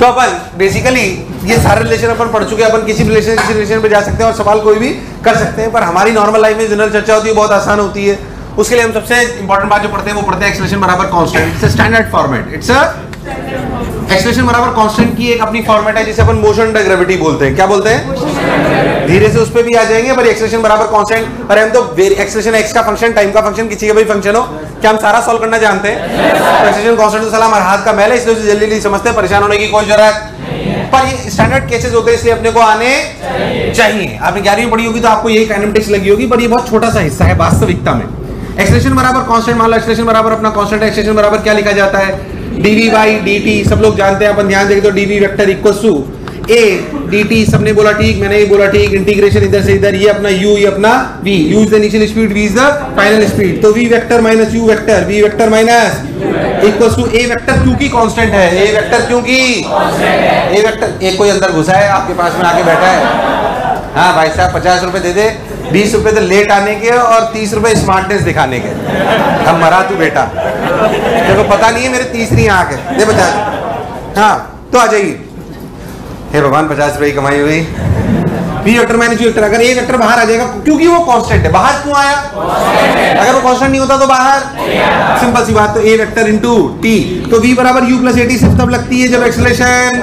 तो अपन बेसिकली ये सारे रिलेशन अपन पढ़ चुके हैं, अपन किसी रिलेशन पे जा सकते हैं और सवाल कोई भी कर सकते हैं, पर हमारी नॉर्मल लाइफ में जनरल चर्चा होती है, बहुत आसान होती है। उसके लिए हम सबसे इंपॉर्टेंट बात जो पढ़ते हैं वो पढ़ते हैं एक्सप्रेशन बराबर constant. It's a standard format, it's a expression बराबर कांस्टेंट की एक अपनी फॉर्मेट है जिसे अपन मोशन अंडर ग्रेविटी बोलते हैं। क्या बोलते हैं? धीरे से उस पे भी आ जाएंगे, पर एक्सप्रेशन बराबर कांस्टेंट। अरे हम तो एक्सप्रेशन एक्स का फंक्शन, टाइम का फंक्शन, किसी का भी फंक्शन हो, क्या हम सारा सॉल्व करना जानते हैं? एक्सप्रेशन कांस्टेंट तो साला हमारे हाथ का मैल है, इसलिए जल्दी जल्दी समझते हैं, परेशान होने की कोई जरूरत। पर ये स्टैंडर्ड केसेस होते हैं, इसलिए अपने को आने चाहिए। आपने 11वीं पढ़ी होगी तो आपको यही काइनेमेटिक्स लगी होगी, पर ये बहुत छोटा सा हिस्सा है वास्तविकता में। एक्सप्रेशन बराबर कांस्टेंट, मान लो एक्सप्रेशन बराबर अपना कांस्टेंट है, एक्सप्रेशन बराबर क्या लिखा जाता है? dv बाई dt, सब लोग जानते हैं, अपन ध्यान देंगे तो dv vector equals to a dt, सबने बोला ठीक, मैंने ये बोला ठीक, इंटीग्रेशन इधर से इधर, ये अपना u, ये अपना v, u is the initial speed, v is the final speed, तो v vector minus u vector, v vector minus equals to a vector, क्योंकि कांस्टेंट है, a वेक्टर क्योंकि a वेक्टर। एक कोई अंदर घुसा है आपके पास में आके बैठा है, हाँ भाई साहब 50 रुपए दे दे, 20 रुपए तो लेट आने के और 30 रुपए स्मार्टनेस दिखाने के। अब मरा तू बेटा, देखो पता नहीं है मेरे तीसरी आंख है, दे 50। हाँ तो आ जाइए, हे भगवान 50 रुपए की कमाई हुई। B vector minus U vector, अगर ए वेक्टर बाहर आ जाएगा क्योंकि वो कांस्टेंट है, बाहर क्यों आया? अगर वो कांस्टेंट नहीं होता तो बाहर, सिंपल सी बात। तो ए वेक्टर इनटू टी, तो v बराबर u प्लस एटी सिर्फ तब लगती है जब एक्सेलरेशन,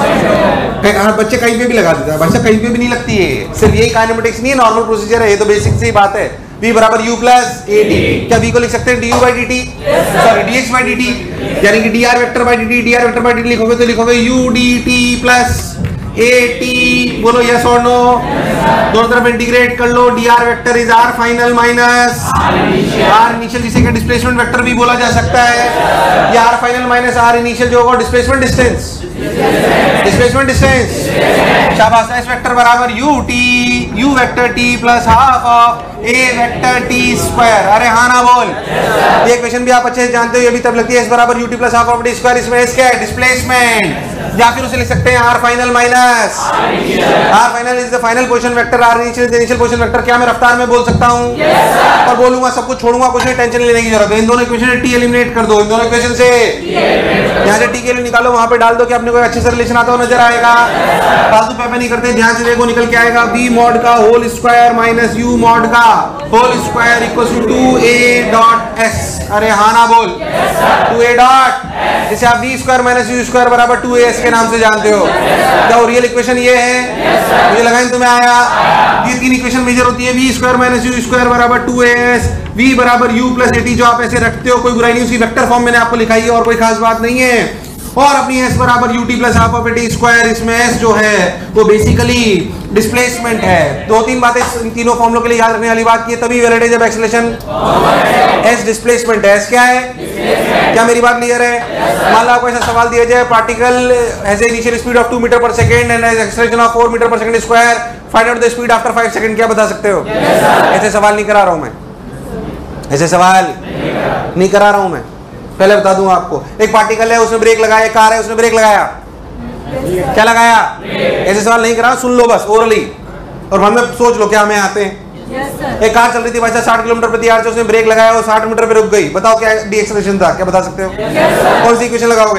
बच्चे कहीं पे भी लगा देता है, बच्चा कहीं पे भी नहीं लगती है, सिर्फ यही काइनेमेटिक्स नहीं है, नॉर्मल प्रोसीजर है, ये तो बेसिक सी बात है। v बराबर u प्लस एटी, क्या v को लिख सकते हैं du by dt, sorry dx by dt, यानी कि dr vector by dt, dr vector by dt लिखोगे तो लिखोगे u dt प्लस at, बोलो यस और नो, दोनों तरफ इंटीग्रेट कर लो, dr vector is r final minus r initial, जिसे क्या डिस्प्लेसमेंट वेक्टर भी बोला जा सकता है, या r final minus r initial जो होगा डिस्प्लेसमेंट डिस्टेंस, डिस्प्लेसमेंट डिस्टेंस, शाबाश। s वेक्टर बराबर u vector t plus half of a vector t square. अरे हाँ ना बोल, ये इक्वेशन भी आप अच्छे से जानते हो, ये भी तब लगती है s बराबर ut plus half of t square, इसमें s क्या है? डिस्प्लेसमेंट, या फिर उसे लिख सकते हैं r final minus r final is the final position vector, r initial is the initial position vector. क्या मैं रफ्तार में बोल सकता हूँ? और बोलूंगा, सब कुछ छोड़ूंगा, कुछ नहीं टेंशन लेने की जरूरत है। इन दोनों इक्वेशन से t एलिमिनेट कर दो, इन दोनों इक्वेशन से यहाँ से t के लिए निकालो, वहां पे डाल दो कि अपने कोई अच्छे से रिलेशन आता हो नजर आएगा। फालतू पैपे नहीं करते, ध्यान से देखो, निकल के आएगा v मॉड का whole square minus u mod का whole square equals to 2a dot s। अरे हाँ ना बोल, 2a डॉट, जिसे आप v square minus u square बराबर 2as के नाम से जानते हो। क्या रियल इक्वेशन ये है? मुझे लगा तुम्हें आया। ये तीन इक्वेशन मेजर होती है, v square minus u square बराबर 2as, v बराबर u प्लस एटी, जो आप ऐसे रखते हो, कोई बुराई नहीं, उसकी वेक्टर फॉर्म मैंने आपको लिखाई है और कोई खास बात नहीं है। और अपनी s बराबर ut plus half of AT square, इसमें s जो है वो बेसिकली डिस्प्लेसमेंट है। दो तीन बातें इन तीनों फॉर्मूलों के लिए याद रखने वाली बात की है, तभी वैलिड है जब एक्सेलरेशन s डिस्प्लेसमेंट है। s क्या है? क्या मेरी बात क्लियर है? मान लो आपको ऐसा सवाल दिया जाए, particle has a initial speed of 2 meter पर second and has acceleration of 4 meter पर second square, find out the speed after 5 second. क्या बता सकते हो? ऐसे सवाल नहीं करा रहा हूं मैं, ऐसे सवाल नहीं करा रहा हूं मैं, पहले बता दूं आपको। एक पार्टिकल है, उसने ब्रेक लगाया, कार है उसने ब्रेक लगाया, क्या लगाया? ऐसे सवाल नहीं करा, सुन लो बस ओरली, और मन में सोच लो क्या हमें आते हैं। एक कार चल रही थी भाई साहब 60 किलोमीटर प्रति आवर से, उसने ब्रेक लगाया और 60 मीटर पे रुक गई, बताओ क्या डीएक्सेलरेशन था? क्या बता सकते हो? कौन सी इक्वेशन लगाओगे?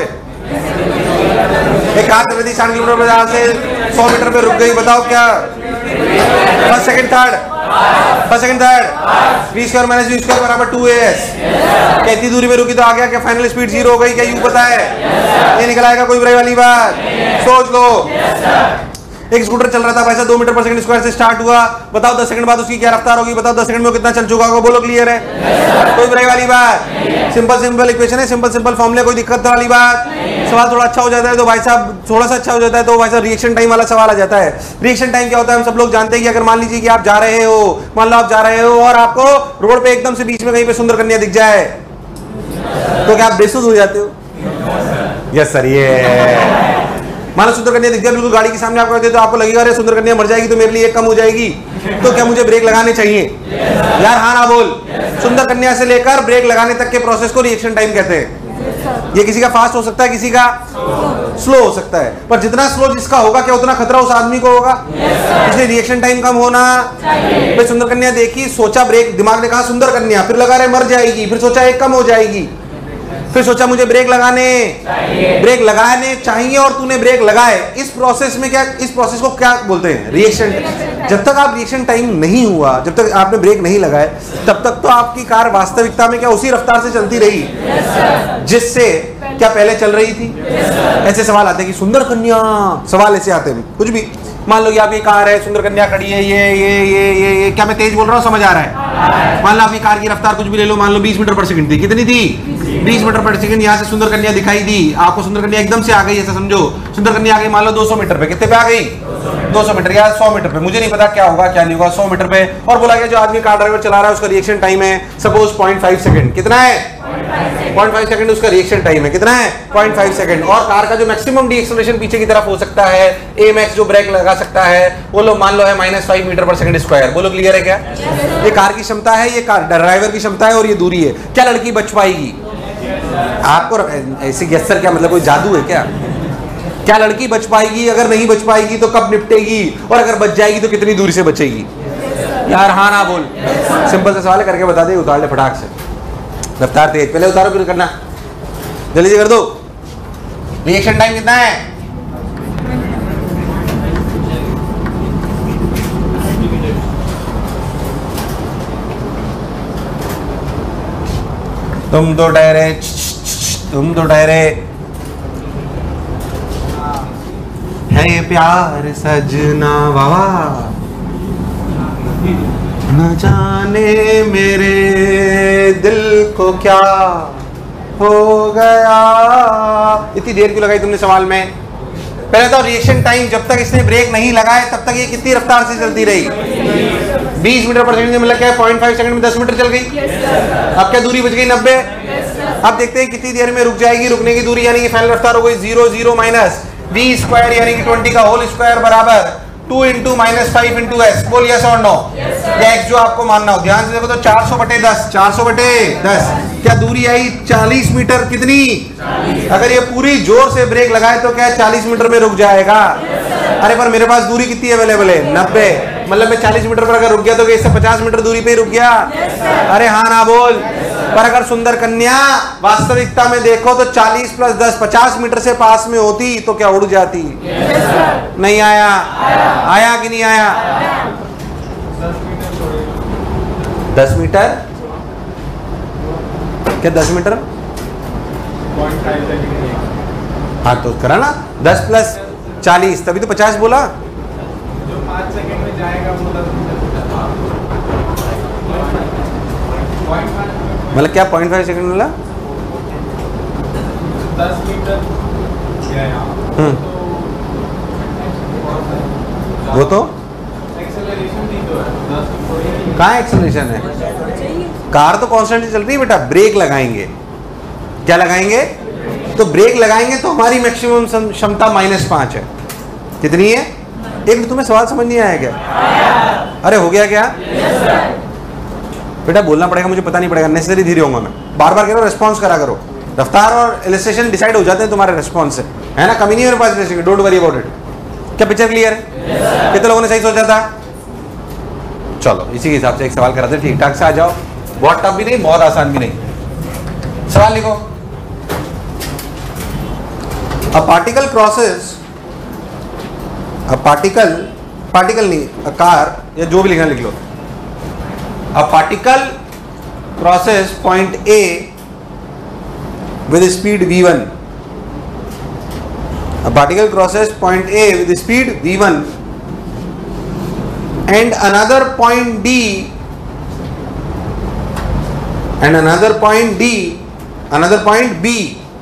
एक कार चल रही थी 60 किलोमीटर प्रति आवर से 100 मीटर पे रुक गई, बताओ क्या? First second third, v square minus u square बराबर 2as। क्या इतनी दूरी पे रुकी तो आ गया? क्या फाइनल स्पीड 0 हो गई? क्या u पता है? ये निकल आएगा, कोई बुराई वाली बात? सोच लो, एक स्कूटर चल रहा था भाई साहब 2 मीटर पर सेकंड स्क्वायर से स्टार्ट हुआ, बताओ 10 सेकंड बाद उसकी क्या रफ्तार होगी? बताओ 10 सेकंड में कितना चल चुका होगा? बोलो, क्लियर है? कोई बुराई वाली बात? सिंपल इक्वेशन है, सिंपल फॉर्मूले, कोई दिक्कत वाली बात? सवाल थोड़ा अच्छा हो जाता है तो भाई साहब, थोड़ा सा अच्छा हो जाता है तो भाई साहब रिएक्शन टाइम वाला सवाल आ जाता है। रिएक्शन टाइम क्या होता है हम सब लोग जानते हैं कि अगर मान लीजिए कि आप जा रहे हो, मान लो आप जा रहे हो और आपको रोड पे एकदम से बीच में कहीं पे सुंदर कन्या दिख जाए, तो क्या आप बेसुध हो जाते हो? यस सर, ये मान लो सुंदर कन्या दिख जाए बिल्कुल गाड़ी के सामने आपको, तो आपको लगेगा अरे सुंदर कन्या मर जाएगी तो मेरे लिए एक कम हो जाएगी, तो क्या मुझे ब्रेक लगाने चाहिए? यार हाँ ना बोल। सुंदर कन्या से लेकर ब्रेक लगाने तक के प्रोसेस को रिएक्शन टाइम कहते हैं। ये किसी का फास्ट हो सकता है, किसी का स्लो हो सकता है, पर जितना स्लो जिसका होगा क्या उतना खतरा उस आदमी को होगा, इसलिए रिएक्शन टाइम कम होना। भाई सुंदर कन्या देखी, सोचा ब्रेक, दिमाग ने कहा सुंदर कन्या, फिर लगा रहे मर जाएगी, फिर सोचा एक कम हो जाएगी, फिर सोचा मुझे ब्रेक लगाने चाहिए और तूने ब्रेक लगाए। इस प्रोसेस में क्या, इस प्रोसेस को क्या बोलते हैं? रिएक्शन। जब तक आप रिएक्शन टाइम नहीं हुआ, जब तक आपने ब्रेक नहीं लगाए, तब तक तो आपकी कार वास्तविकता में क्या उसी रफ्तार से चलती रही जिससे क्या पहले चल रही थी। ऐसे सवाल आते हैं कि सुंदर कन्या, सवाल ऐसे आते हैं कुछ भी। मान लो कि आपकी कार है, सुंदर कन्या खड़ी है, ये क्या मैं तेज बोल रहा हूँ, समझ आ रहा है? मान लो आपकी कार की रफ्तार कुछ भी ले लो, मान लो 20 मीटर पर सेकंड थी। कितनी थी? 20 मीटर पर सेकंड। यहाँ से सुंदर कन्या दिखाई दी आपको, सुंदर कन्या एकदम से आ गई, ऐसा समझो। सुंदर कन्या आ गई मान लो 200 मीटर पे। कितने पे आ गई? 200 मीटर या 100 मीटर पे, मुझे नहीं पता क्या होगा क्या नहीं होगा। 100 मीटर पे, और बोला गया जो आदमी कार ड्राइवर चला रहा है उसका रिएक्शन टाइम है सपोज 0.5 सेकंड। कितना है? 0.5 सेकंड उसका रिएक्शन टाइम है। कितना है? 0.5 सेकंड। और कार का जो मैक्सिमम डीएक्सेलरेशन पीछे की तरफ हो सकता है, ए मैक्स जो ब्रेक लगा सकता है, वो लो मान लो है -5 मीटर पर सेकंड स्क्वायर। बोलो क्लियर है क्या? ये कार की क्षमता है, ये कार ड्राइवर की क्षमता है, और ये दूरी है। क्या लड़की बच पाएगी? आपको ऐसे गेस सर क्या मतलब कोई जादू है क्या? क्या लड़की बच पाएगी? अगर नहीं बच पाएगी तो कब निपटेगी, और अगर बच जाएगी तो कितनी दूरी से बचेगी? यार हाँ ना बोल। सिंपल सा सवाल है, करके बता दे, उतार ले फटाक से। रफ्तार तेज, पहले उतारो फिर करना, जल्दी से कर दो। रिएक्शन टाइम कितना है? तुम तो ठहरे, तुम तो ठहरे है प्यार सजना वावा, न जाने मेरे दिल को क्या हो गया। इतनी देर क्यों लगाई तुमने सवाल में? पहले तो रिएक्शन टाइम, जब तक इसने ब्रेक नहीं लगाए तब तक ये कितनी रफ्तार से चलती रही? 20 मीटर पर सेकंड, मतलब क्या है 0.5 सेकंड में 10 मीटर चल गई। अब क्या दूरी बच गई? 90। अब देखते हैं कितनी देर में रुक जाएगी। रुकने की दूरी यानी कि फाइनल रफ्तार हो गई 0 0 माइनस v स्क्वायर यानी कि 20 का होल स्क्वायर बराबर 2 इंटू -5 इंटू एस। बोल यस और नो? या एक्स जो आपको मानना हो। ध्यान से देखो तो 400/10, 400/10 क्या दूरी आई? 40 मीटर। कितनी? अगर ये पूरी जोर से ब्रेक लगाए तो क्या 40 मीटर में रुक जाएगा? अरे पर मेरे पास दूरी कितनी अवेलेबल है? 90। मतलब मैं 40 मीटर पर अगर रुक गया तो इससे 50 मीटर दूरी पे ही रुक गया। अरे हाँ ना बोल। पर अगर सुंदर कन्या वास्तविकता में देखो तो 40 + 10 50 मीटर से पास में होती तो क्या उड़ जाती? नहीं आया? आया कि नहीं आया? 10 मीटर क्या? 10 मीटर हाँ तो करा ना, 10 + 40 तभी तो 50 बोला। जो 5 सेकंड में जाएगा वो 10 मीटर। मतलब क्या 0.5 सेकंड मिला? 10 मीटर वो तो एक्सेलरेशन भी तो है। कहाँ एक्सेलरेशन है? कार तो कांस्टेंट चल रही है बेटा। ब्रेक लगाएंगे, क्या लगाएंगे? तो ब्रेक लगाएंगे तो हमारी मैक्सिमम क्षमता -5 है। कितनी है? एक मिनट, तुम्हें सवाल समझ नहीं आया क्या? अरे हो गया क्या? बेटा बोलना पड़ेगा, मुझे पता नहीं पड़ेगा, नेसेसरी धीरे होऊंगा मैं। बार बार कह रहा हूँ, रेस्पॉन्स करा करो। रफ्तार और इलस्ट्रेशन डिसाइड हो जाते हैं तुम्हारे रेस्पॉन्स से, है ना? कमी नहीं है मेरे पास, डोंट वरी अबाउट इट। क्या पिक्चर क्लियर है? कितने लोगों ने सही सोचा था? चलो इसी के हिसाब से एक सवाल कराते, ठीक ठाक से आ जाओ। बहुत टफ भी नहीं, बहुत आसान भी नहीं। सवाल लिखो। A particle crosses, a particle नहीं, अ कार, या जो भी लिखना लिख लो। A particle crosses point A with speed v1. A particle crosses point A with speed v1 and another point D and another point B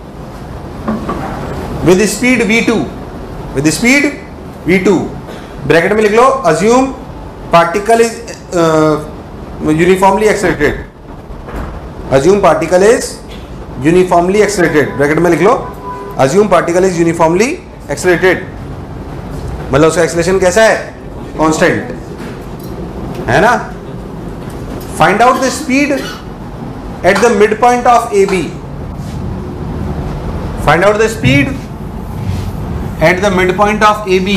with speed v2, with speed v2. Bracket में लिख लो, assume particle is uniformly accelerated. Assume particle is uniformly accelerated. Bracket में लिख लो, assume particle is uniformly accelerated. मतलब उसका acceleration कैसा है? कांस्टेंट है ना? Find out the speed at the mid point of AB. Find out the speed at the mid point of AB.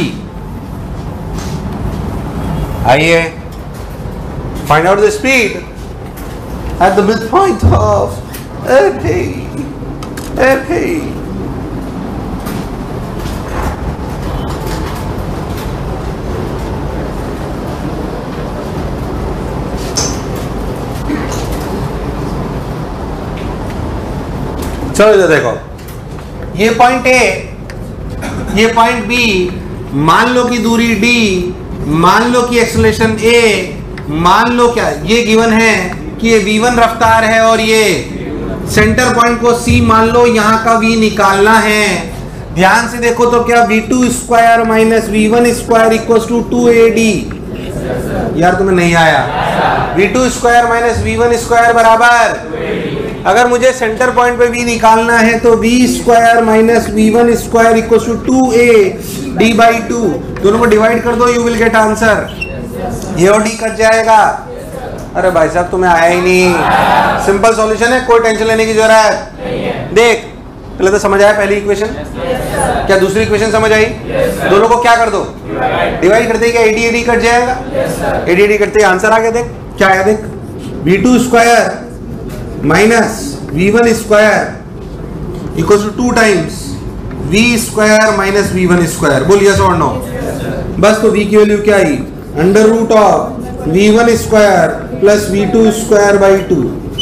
आइए, find out the speed at the mid point of AB. चलो इधर देखो, ये point A, ये point B, मान लो कि दूरी D, मान लो कि एक्सेलरेशन ए, मान लो क्या ये गिवन है कि ये v1 रफ्तार है और ये सेंटर पॉइंट को c मान लो, यहां का v निकालना है। ध्यान से देखो तो क्या v2 square minus v1 square equals to 2ad। यार तुम्हें नहीं आया, v2 square minus v1 square बराबर, अगर मुझे सेंटर पॉइंट पे v निकालना है तो v square minus v1 square equals to 2a d by 2, दोनों को डिवाइड कर दो, यू विल गेट आंसर। ये और डी कट जाएगा। अरे भाई साहब तुम्हें आया ही नहीं, सिंपल सॉल्यूशन है, कोई टेंशन लेने की जरूरत। देख पहले तो समझ आया पहली इक्वेशन, क्या दूसरी इक्वेशन समझ आई? दोनों को क्या कर दो, डिवाइड कर दे, क्या एडी एडी कट जाएगा, एडी एडी कटते ही आंसर आ गया। देख क्या आया, देख v2 square minus v1 square equals to 2 times v square minus v1 square. बोल यस और नो। बस तो v की वैल्यू क्या आई, under root of v1 square plus v2 square by 2।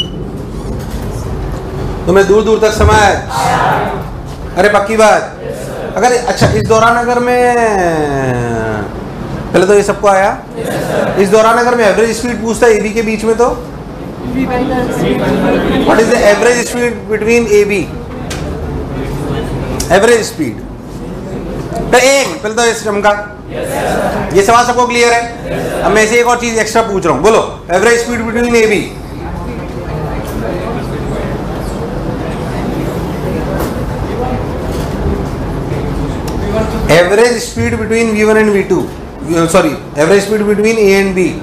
तुम्हें दूर दूर तक समझ? अरे पक्की बात। अगर अच्छा इस दौरान अगर मैं पहले तो ये सबको आया, इस दौरान अगर मैं एवरेज स्पीड पूछता ए बी के बीच में तो what is the average speed between A B, average speed तो एक पहले तो इस चमका। ये सवाल सबको क्लियर है? अब मैं ऐसे एक और चीज एक्स्ट्रा पूछ रहा हूं, बोलो average speed between A B. Average speed between v1 and v2, sorry average speed between a and b।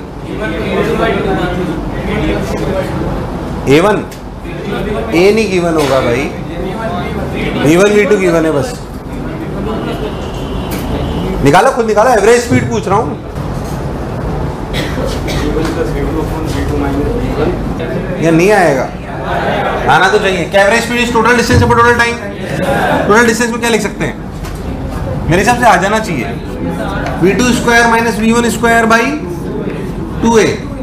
a1 a नहीं गिवन होगा भाई, v1 v2 गिवन है, बस निकालो, खुद निकालो, एवरेज स्पीड पूछ रहा हूं। ये नहीं आएगा, आना तो चाहिए। क्या average speed is total distance upon total time. Total distance को क्या लिख सकते हैं, मेरे हिसाब से आ जाना चाहिए v2 square minus v1 square by 2a।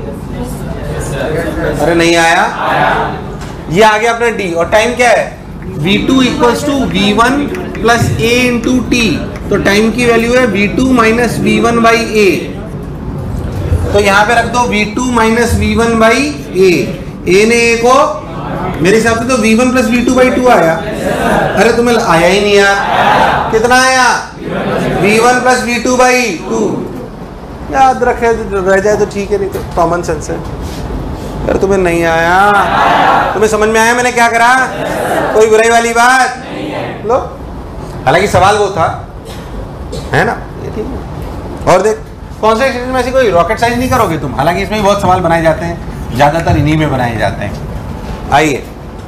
अरे नहीं आया, ये आ गया अपना d, और टाइम क्या है v2 equals to v1 plus a into t, तो टाइम की वैल्यू है v2 minus v1 by a। तो यहां पे रख दो v2 minus v1 by a ने a को, मेरे हिसाब से तो v1 प्लस v2 बाई 2 आया। अरे तुम्हें आया ही नहीं यार, कितना आया v1 प्लस v2 बाई 2। याद रखे रह जाए तो ठीक है, नहीं तो कॉमन सेंस है। यार तुम्हें नहीं आया, तुम्हें समझ में आया मैंने क्या करा, कोई बुराई वाली बात लो। हालांकि सवाल वो था, है ना, ये ठीक है। और देख कौन से एक्सरसाइज में ऐसी कोई रॉकेट साइंस नहीं करोगे तुम, हालांकि इसमें भी बहुत सवाल बनाए जाते हैं, ज्यादातर इन्हीं में बनाए जाते हैं। आइए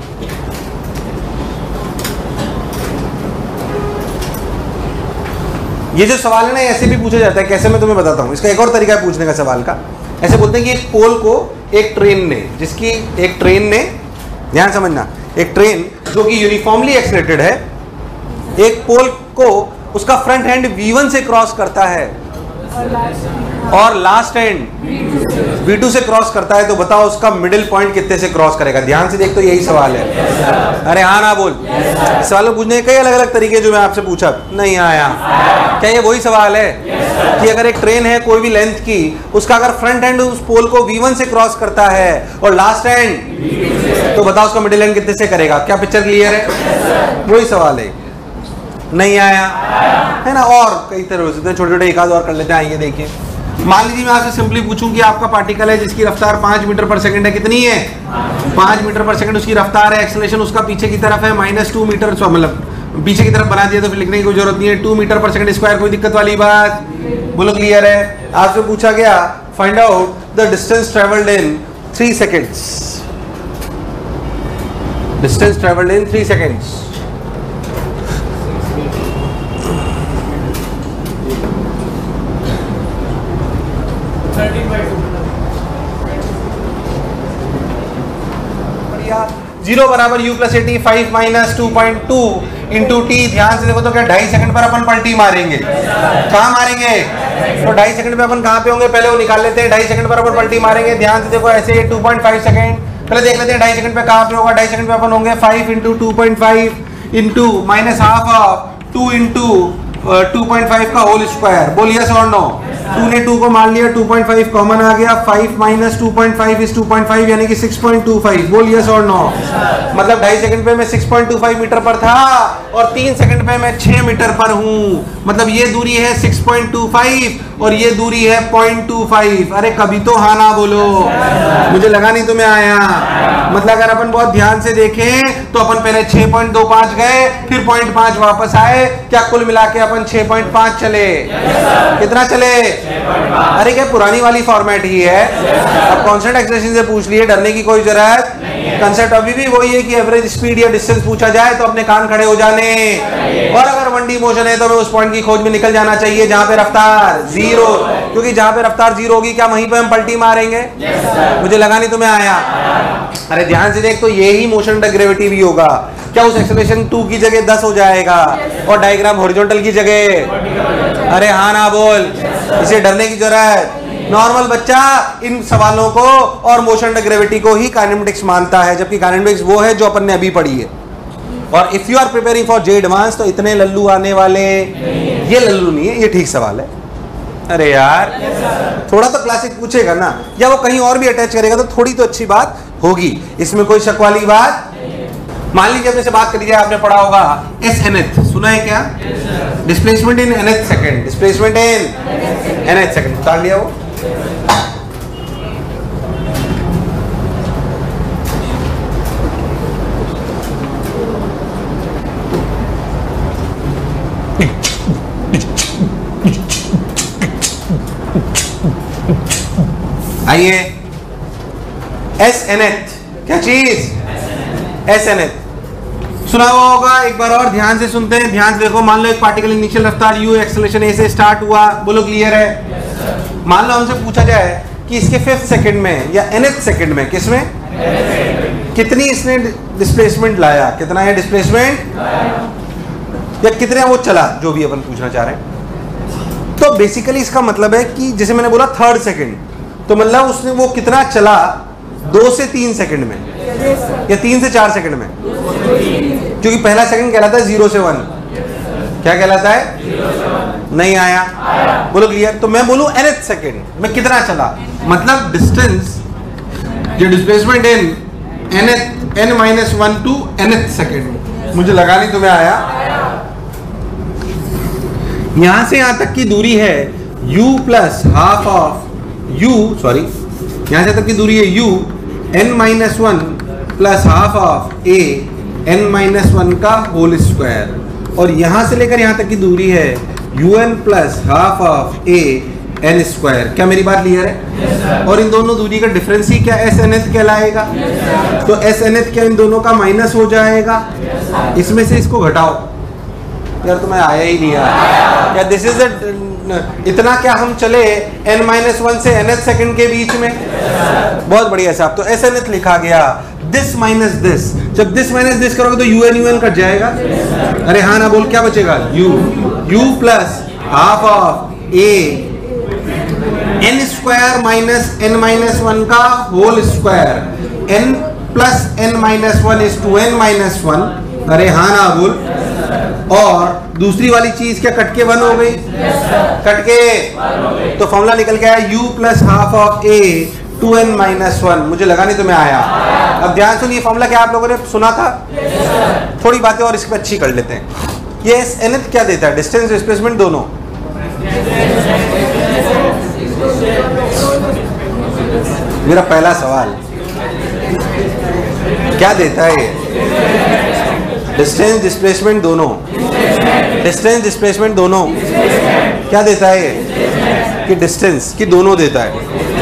ये जो सवाल है ना ऐसे भी पूछा जाता है, कैसे मैं तुम्हें बताता हूँ। इसका एक और तरीका है पूछने का सवाल का। ऐसे बोलते हैं कि एक पोल को एक ट्रेन ने, जिसकी एक ट्रेन ने, ध्यान समझना, एक ट्रेन जो कि यूनिफॉर्मली एक्सलेटेड है, एक पोल को उसका फ्रंट एंड v1 से क्रॉस करता है और लास्ट एंड v2 से क्रॉस करता है, तो बताओ उसका मिडिल पॉइंट कितने से क्रॉस करेगा। ध्यान से देख, तो यही सवाल है। अरे हाँ ना बोल। इस सवाल को पूछने के कई अलग अलग तरीके जो मैं आपसे पूछा, नहीं आया। क्या ये वही सवाल है कि अगर एक ट्रेन है कोई भी लेंथ की, उसका अगर फ्रंट एंड उस पोल को v1 से क्रॉस करता है और लास्ट एंड, तो बताओ उसका मिडिल एंड कितने से करेगा। क्या पिक्चर क्लियर है? वही सवाल है। नहीं आया है ना। और कई तरह हो सकते हैं, छोटे छोटे एक आध और कर लेते हैं। आइए देखिए, मान लीजिए मैं आपसे सिंपली पूछूं कि आपका पार्टिकल है जिसकी रफ्तार 5 मीटर पर सेकंड है। कितनी है? 5 मीटर पर सेकंड उसकी रफ्तार है। एक्सेलरेशन उसका पीछे की तरफ है -2 मीटर, मतलब पीछे की तरफ बना दिया तो फिर लिखने की कोई जरूरत नहीं है। 2 मीटर पर सेकंड स्क्वायर, कोई दिक्कत वाली बात? बोलो क्लियर है। आपसे पूछा गया find out the distance travelled in 3 seconds. Distance travelled in 3 seconds. 0 बराबर u plus 85 minus 2.2 into T. ध्यान से देखो तो क्या 2.5 सेकंड पर अपन पलटी मारेंगे, कहाँ मारेंगे? तो 2.5 सेकंड पे अपन कहाँ पे होंगे, पहले वो निकाल लेते हैं। 2.5 सेकंड पर अपन पलटी मारेंगे। ध्यान से देखो ऐसे 2.5 सेकंड, पहले देख लेते हैं 2.5 सेकंड पे कहाँ पे होगा। 2.5 सेकंड पे अपन होंगे 5 into 2.5 into minus half of 2 into 2.5 का होल स्क्वायर। बोल यस और नो? 2 ने 2 को मान लिया, 2.5 कॉमन आ गया। 5 माइनस 2.5 इज 2.5 यानी कि 6.25। बोल यस और नो? मतलब 2.5 सेकंड पे मैं 6.25 मीटर पर था और 3 सेकंड पे मैं 6 मीटर पर हूँ। मतलब ये दूरी है 6.25 और ये दूरी है 0.25। अरे कभी तो हाँ ना बोलो, मुझे लगा नहीं तुम्हें आया। मतलब अगर अपन बहुत ध्यान से देखें तो अपन पहले 6.25 गए, फिर 0.5 वापस आए। क्या कुल मिला के अपन 6.5 चले? कितना चले? अरे क्या पुरानी वाली फॉर्मेट ही है। अब कांस्टेंट एक्सेलरेशन से पूछ लिए, डरने की कोई जरूरत। कंसेप्ट अभी भी वही है कि एवरेज स्पीड या डिस्टेंस पूछा जाए तो अपने कान खड़े हो जाने, और अगर 1D मोशन है तो हमें उस पॉइंट की खोज में निकल जाना चाहिए जहां पे रफ्तार 0, क्योंकि जहां पे रफ्तार 0 होगी क्या वहीं पे हम पलटी मारेंगे? मुझे लगा नहीं तुम्हें आया। अरे ध्यान से देख, तो यही मोशन अंडर ग्रेविटी भी होगा। क्या उस एक्सेलरेशन 2 की जगह 10 हो जाएगा और डायग्राम हॉरिजॉन्टल की जगह? अरे हाँ ना बोल, इसे डरने की जरूरत। नॉर्मल बच्चा इन सवालों को और मोशन अंडर ग्रेविटी को ही काइनेमेटिक्स मानता है, जबकि काइनेमेटिक्स वो है जो अपन ने अभी पढ़ी है। और if you are preparing for J advance तो इतने लल्लू आने वाले, ये लल्लू नहीं है, ये ठीक सवाल है। अरे यार थोड़ा तो क्लासिक पूछेगा ना, या वो कहीं और भी अटैच करेगा तो थोड़ी तो अच्छी बात होगी, इसमें कोई शक वाली बात। मान लीजिए अपने से बात करिए, आपने पढ़ा होगा एस nth, सुना है क्या? Displacement in nth second, displacement in nth second, उतार लिया वो। आइए एस nth, क्या चीज? एस nth सुना हुआ होगा, एक बार और ध्यान से सुनते हैं। ध्यान से देखो, मान लो एक पार्टिकल इनिशियल रफ्तार u, एक्सेलरेशन a से स्टार्ट हुआ। बोलो क्लियर है? मान लो हमसे पूछा जाए कि इसके 5th सेकंड में या nth सेकंड में, किसमें कितनी इसने डिस्प्लेसमेंट लाया, कितना है डिस्प्लेसमेंट, या कितने वो चला, जो भी अपन पूछना चाह रहे हैं। तो बेसिकली इसका मतलब है कि जैसे मैंने बोला 3rd सेकंड, तो मतलब उसने वो कितना चला 2 से 3 सेकंड में या 3 से 4 सेकंड में, क्योंकि पहला सेकंड कहलाता है 0 से 1। क्या कहलाता है? नहीं आया? बोलो क्लियर। तो मैं बोलूं nth सेकंड में कितना चला, मतलब डिस्टेंस जो displacement in nth n-1 to nth second. मुझे लगा नहीं तुम्हें आया। यहां से यहां तक की दूरी है u plus half of u, sorry यहां से तक की दूरी है u n-1 plus half of a n-1 का होल स्क्वायर, और यहां से लेकर यहां तक की दूरी है un plus half of a n square. क्या मेरी बात क्लियर है? और इन दोनों दूरी का डिफरेंस ही क्या एस nth कहलाएगा। तो एस nth क्या इन दोनों का माइनस हो जाएगा, इसमें से इसको घटाओ। यार तुम्हें आया ही नहीं यार। क्या दिस इज इतना क्या हम चले n-1 से nth सेकंड के बीच में? बहुत बढ़िया साहब। तो एस nth लिखा गया, दिस माइनस दिस, जब दिस माइनस दिस करोगे तो un कट जाएगा। अरे हाँ ना बोल, क्या बचेगा? u plus half of a n square minus n-1 का whole square. n plus n-1 is two n-1। अरे हाँ ना बोल। और दूसरी वाली चीज क्या कट के 1 हो गई? कट के, तो फॉर्मूला निकल के आया u plus half of a 2n-1। मुझे लगा नहीं तुम्हें आया। अब ध्यान सुनिए, फॉर्मूला क्या आप लोगों ने सुना था? थोड़ी बातें और इस पे अच्छी कर लेते हैं। ये nth क्या देता है? डिस्टेंस डिस्प्लेसमेंट दोनों। मेरा पहला सवाल क्या देता है? ये डिस्टेंस डिस्प्लेसमेंट दोनों, डिस्टेंस डिस्प्लेसमेंट दोनों क्या देता है? ये कि डिस्टेंस की दोनों देता है।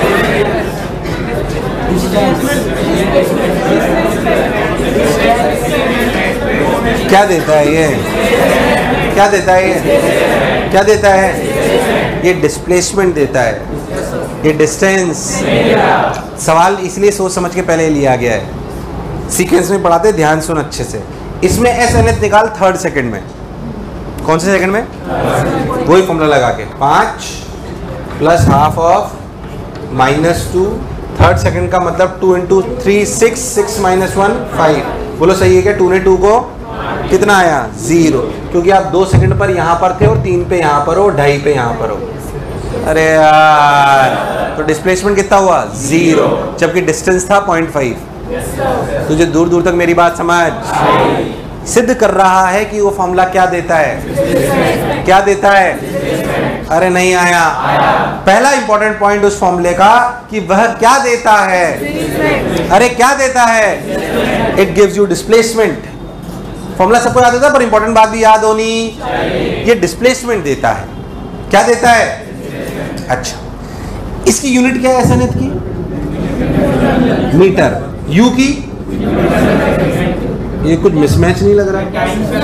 क्या देता है ये? क्या देता है ये? क्या देता है? ये डिस्प्लेसमेंट देता है, ये डिस्टेंस। सवाल इसलिए सोच समझ के पहले लिया गया है। सीक्वेंस में पढ़ाते, ध्यान सुन अच्छे से। इसमें एस nth निकाल थर्ड सेकंड में। कौन से सेकंड में? वही फॉर्मूला लगा के 5 plus half of -2 third second का मतलब 2 × 3 6 6 - 1 5। बोलो सही है क्या? 2 ने 2 को कितना आया? 0, क्योंकि आप 2 सेकंड पर यहाँ पर थे और 3 पे यहाँ पर हो, 2.5 पे यहाँ पर हो। अरे यार, तो डिस्प्लेसमेंट कितना हुआ? 0, जबकि डिस्टेंस था 0.5। तुझे दूर दूर तक मेरी बात समझ? सिद्ध कर रहा है कि वो फॉर्मूला क्या देता है? क्या देता है? अरे नहीं आया। पहला इंपॉर्टेंट पॉइंट उस फॉर्मूले का कि वह क्या देता है। अरे क्या देता है? It gives you displacement. Formula सबको याद होता है, पर इंपॉर्टेंट बात भी याद होनी, ये डिस्प्लेसमेंट देता है। क्या देता है? अच्छा, इसकी यूनिट क्या है एस nth की? मीटर। यू की? ये कुछ मिसमैच नहीं लग रहा है?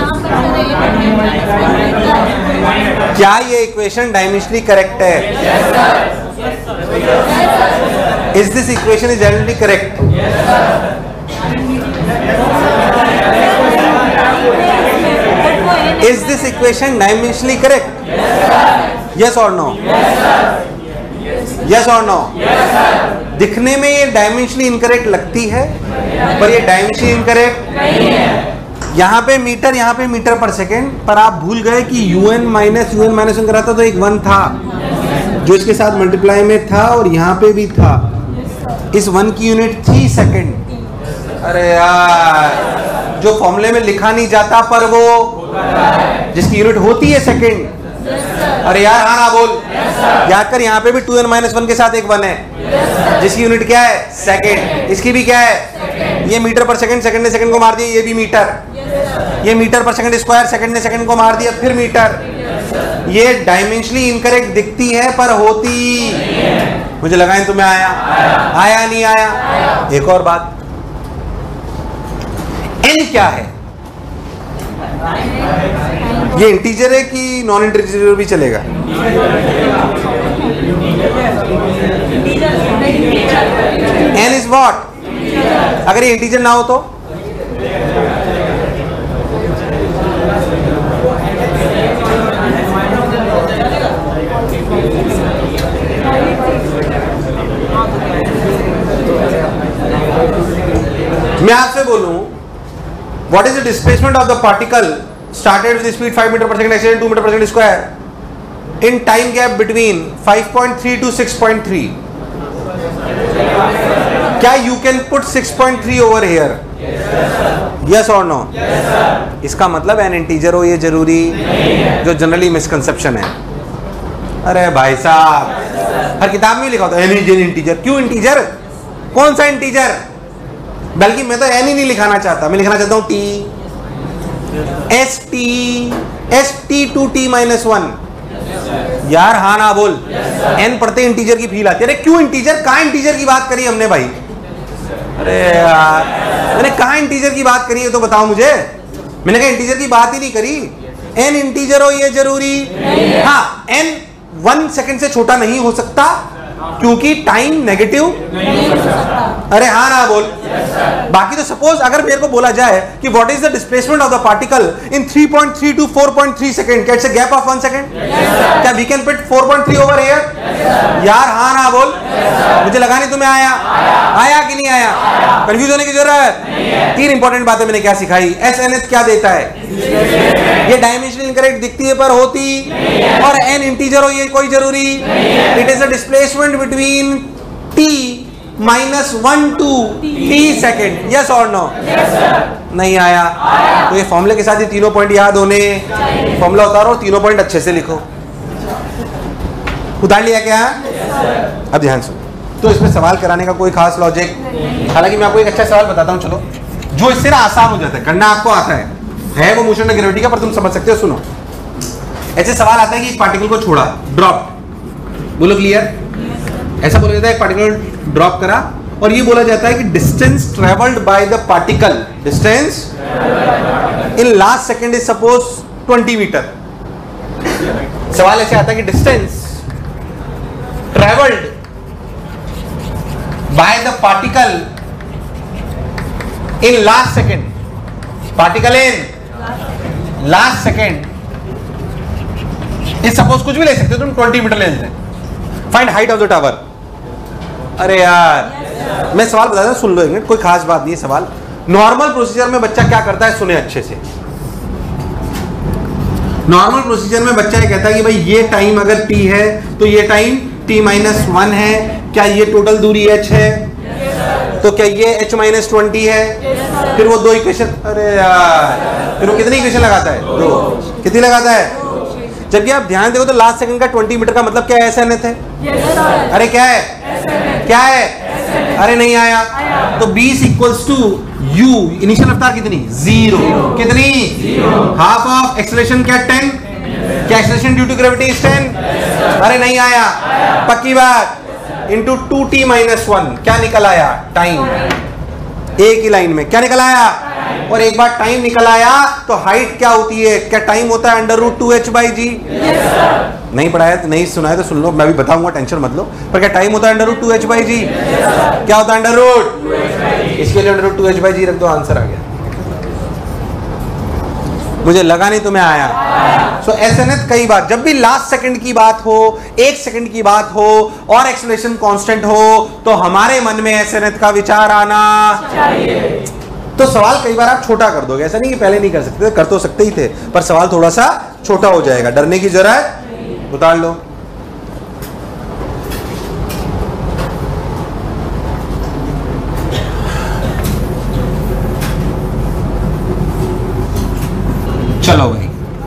क्या ये इक्वेशन डायमेंशनली करेक्ट है? Is this equation is dimensionally correct? Is this equation dimensionally correct? Yes और नो? यस और नो? दिखने में ये डायमेंशनली इनकरेक्ट लगती है, पर ये डायमेंशनली इनकरेक्ट नहीं है। यहाँ पे मीटर पर सेकेंड, पर आप भूल गए कि UN -1 करा था तो एक 1 था जो इसके साथ मल्टीप्लाई में था, और यहाँ पे भी था। इस 1 की यूनिट थी सेकेंड। अरे यार, जो फॉर्मूले में लिखा नहीं जाता पर वो जिसकी यूनिट होती है सेकेंड। अरे यार हाँ ना बोल। याद कर, यहाँ पे भी 2n - 1 के साथ एक 1 है जिसकी यूनिट क्या है? सेकेंड। इसकी भी क्या है? ये मीटर पर सेकंड, सेकंड ने सेकंड को मार दिया, ये भी मीटर। ये मीटर पर सेकंड स्क्वायर, सेकंड ने सेकंड को मार दिया, फिर मीटर। ये डायमेंशनली इनकरेक्ट दिखती है पर होती। मुझे लगा है तुम्हें आया। आया नहीं आया? एक और बात, n क्या है? ये इंटीजर है कि नॉन इंटीजर भी चलेगा? n is what? अगर ये इंटीजर ना हो तो? मैं आपसे बोलूं, what is the displacement of the particle started with the speed 5 meter per second, acceleration 2 meter per second square in time gap between 5.3 to 6.3? क्या you can put 6.3 over here? Yes or no? इसका मतलब n integer हो ये जरूरी, जो generally misconception है। अरे भाई साहब, हर किताब में लिखा होता है n इंटीजर। क्यों इंटीजर? कौन सा इंटीजर? बल्कि मैं तो n ही नहीं लिखाना चाहता, मैं लिखना चाहता हूं t st to t - 1। यार हाँ ना बोल। n पढ़ते इंटीजर की फील आती है। अरे क्यों इंटीजर? कहाँ इंटीजर की बात करी हमने भाई? अरे यार, मैंने कहाँ इंटीजर की बात करी है तो बताओ मुझे। मैंने कहा इंटीजर की बात ही नहीं करी। n इंटीजर हो ये जरूरी? हाँ, n 1 सेकंड से छोटा नहीं हो सकता क्योंकि टाइम नेगेटिव नहीं हो सकता। अरे हाँ ना बोल। बाकी तो सपोज अगर मेरे को बोला जाए कि what is the displacement of the particle in 3.3 to 4.3 second, क्या it's a gap of 1 second? क्या we can put 4.3 over here? यार हाँ ना बोल। मुझे लगा नहीं तुम्हें आया। आया कि नहीं आया? कंफ्यूज होने की जरूरत नहीं है। 3 इंपॉर्टेंट बातें मैंने क्या सिखाई। एस nth क्या देता है? ये डायमेंशनल इनकरेक्ट दिखती है पर होती, और n इंटीजर हो ये कोई जरूरी। It is a displacement between t -1 to t second. Yes और नो? नहीं आया? तो ये फॉर्मूले के साथ ये तीनों पॉइंट याद होने। फॉर्मूला उतारो, तीनों पॉइंट अच्छे से लिखो। उतार लिया क्या? अब ध्यान सुनो। तो इसमें सवाल कराने का कोई खास लॉजिक, हालांकि मैं आपको एक अच्छा सवाल बताता हूँ, चलो, जो इससे ना आसान हो जाता है, करना आपको आता है वो मोशन ऑफ ग्रेविटी का, पर तुम समझ सकते हो। सुनो, ऐसे सवाल आता है कि एक पार्टिकल को छोड़ा, ड्रॉप, बोलो क्लियर। ऐसा बोला जाता है एक पार्टिकल ड्रॉप करा, और ये बोला जाता है कि distance travelled by the particle, distance in last second is suppose 20 मीटर। सवाल ऐसे आता है कि distance travelled by the particle in last second, particle in last second, is suppose कुछ भी ले सकते हो तुम, 20 मीटर ले लेते हैं। Find height of the tower. अरे यार मैं सवाल बता दूं, सुन लो एक मिनट, कोई खास बात नहीं है सवाल। नॉर्मल प्रोसीजर में बच्चा क्या करता है, सुने अच्छे से। नॉर्मल प्रोसीजर में बच्चा ये कहता है कि भाई ये टाइम अगर t है तो ये टाइम t-1 है। क्या ये टोटल दूरी h है? तो क्या ये h-20 है? फिर वो दो इक्वेशन, अरे यार फिर वो कितनी इक्वेशन लगाता है? दो। कितनी लगाता है? जबकि आप ध्यान देखो तो लास्ट सेकंड का 20 मीटर का मतलब क्या है? SNF है। अरे क्या है? क्या है? अरे नहीं आया। तो 20 इक्वल्स टू u, इनिशियल रफ्तार कितनी? 0। कितनी? हाफ ऑफ एक्सेलरेशन क्या? 10। क्या acceleration due to gravity is 10? अरे नहीं आया। पक्की बात। इंटू 2t-1 क्या निकल आया? टाइम। एक ही लाइन में क्या निकल आया? और एक बार टाइम निकल आया तो हाइट क्या होती है? क्या टाइम होता है √2h/g? नहीं पढ़ाया तो नहीं सुना है तो सुन लो, मैं भी बताऊंगा, टेंशन मत लो। पर क्या टाइम होता है √2h/g? क्या होता है √2? इसके लिए √2h/g रख दो, आंसर आ गया। मुझे लगा नहीं तुम्हें आया। सो SNF कई बार जब भी लास्ट सेकंड की बात हो, 1 सेकंड की बात हो और एक्सेलरेशन कांस्टेंट हो तो हमारे मन में SNF का विचार आना चाहिए। तो सवाल कई बार आप छोटा कर दोगे, ऐसा नहीं कि पहले नहीं कर सकते, कर तो सकते ही थे, पर सवाल थोड़ा सा छोटा हो जाएगा। डरने की जरूरत, उतार लो। चलो भाई,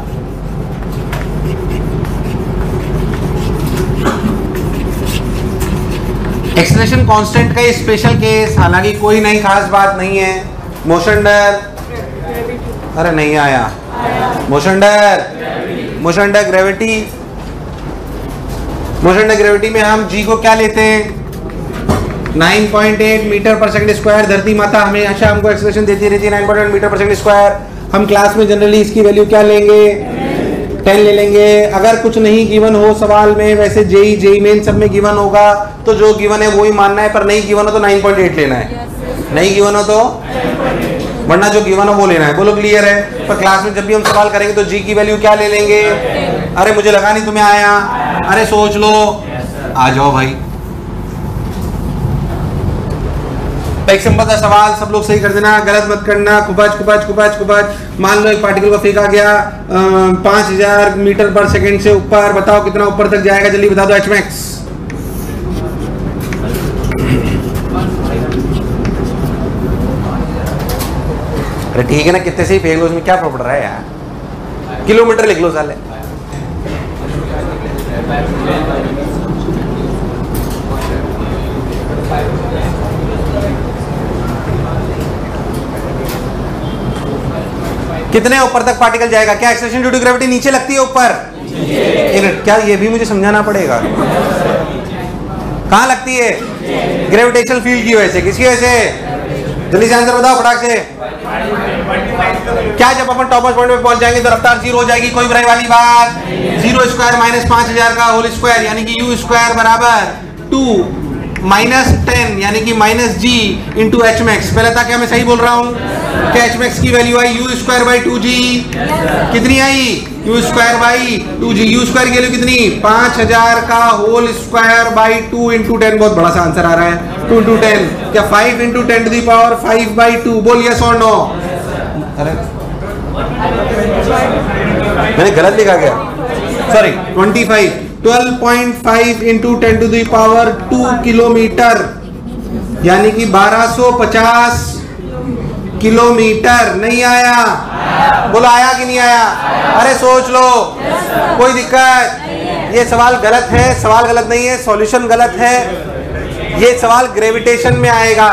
एक्सेलरेशन कांस्टेंट का ये स्पेशल केस, हालांकि कोई नई खास बात नहीं है। मोशन डर, अरे नहीं आया। मोशन डर, मोशन डर ग्रेविटी। मोशन डर ग्रेविटी में हम जी को क्या लेते हैं? 9.8 मीटर पर सेकंड स्क्वायर। धरती माता हमेशा हमको एक्सेलरेशन देती रहती है 9.8 मीटर पर सेकंड स्क्वायर। हम क्लास में जनरली इसकी वैल्यू क्या लेंगे? 10 ले लेंगे। अगर कुछ नहीं गिवन हो सवाल में, वैसे जेई मेन सब में गिवन होगा तो जो गिवन है वो ही मानना है, पर नहीं गिवन हो तो 9.8 लेना है। नहीं गिवन हो तो, वरना जो गिवन हो वो लेना है। बोलो क्लियर है? पर क्लास में जब भी हम सवाल करेंगे तो जी की वैल्यू क्या ले लेंगे? अरे मुझे लगा नहीं तुम्हें आया। अरे सोच लो, आ जाओ भाई। एक सिंपल सा सवाल, सब लोग सही कर देना, गलत मत करना। कुबाज। मान लो एक पार्टिकल को फेंका गया 5000 मीटर पर सेकंड से ऊपर। बताओ कितना ऊपर तक जाएगा? जल्दी बता दो। hmax। अरे ठीक है ना, कितने से ही फेंक लो, उसमें क्या प्रॉब्लम है यार? किलोमीटर लिख लो साले। कितने ऊपर तक पार्टिकल जाएगा? क्या एक्सेलरेशन ड्यू टू ग्रेविटी नीचे लगती है ऊपर? क्या ये भी मुझे समझाना पड़ेगा? कहाँ लगती है? ग्रेविटेशनल फील्ड की वजह से। किसकी वजह से? जल्दी से आंसर बताओ फटाक से। क्या जब अपन टॉपर्स पॉइंट पे पहुंच जाएंगे तो रफ्तार 0 हो जाएगी? कोई बुराई वाली बात? 0 स्क्वायर माइनस 5000 का होल स्क्वायर यानी कि u स्क्वायर बराबर 2 माइनस 10 यानी कि माइनस g इंटू hmax। पहले था क्या मैं सही बोल रहा हूँ? क्या hmax की वैल्यू आई u स्क्वायर बाई 2g? कितनी आई? u square by 2g। u square की वैल्यू कितनी? 5000 का होल स्क्वायर बाई 2 इंटू 10। बहुत बड़ा सा आंसर आ रहा है। 2 इंटू 10 क्या 5 इंटू 10 टू दी पावर 5/2। बोल यस और नो। अरे मैंने गलत लिखा क्या? Sorry 25। 12.5 into 10 to the power 2 kilometre यानी कि 1250 किलोमीटर। नहीं आया? बोलो आया कि नहीं आया? अरे सोच लो। कोई दिक्कत? ये सवाल गलत है। सवाल गलत नहीं है, सॉल्यूशन गलत है। ये सवाल ग्रेविटेशन में आएगा।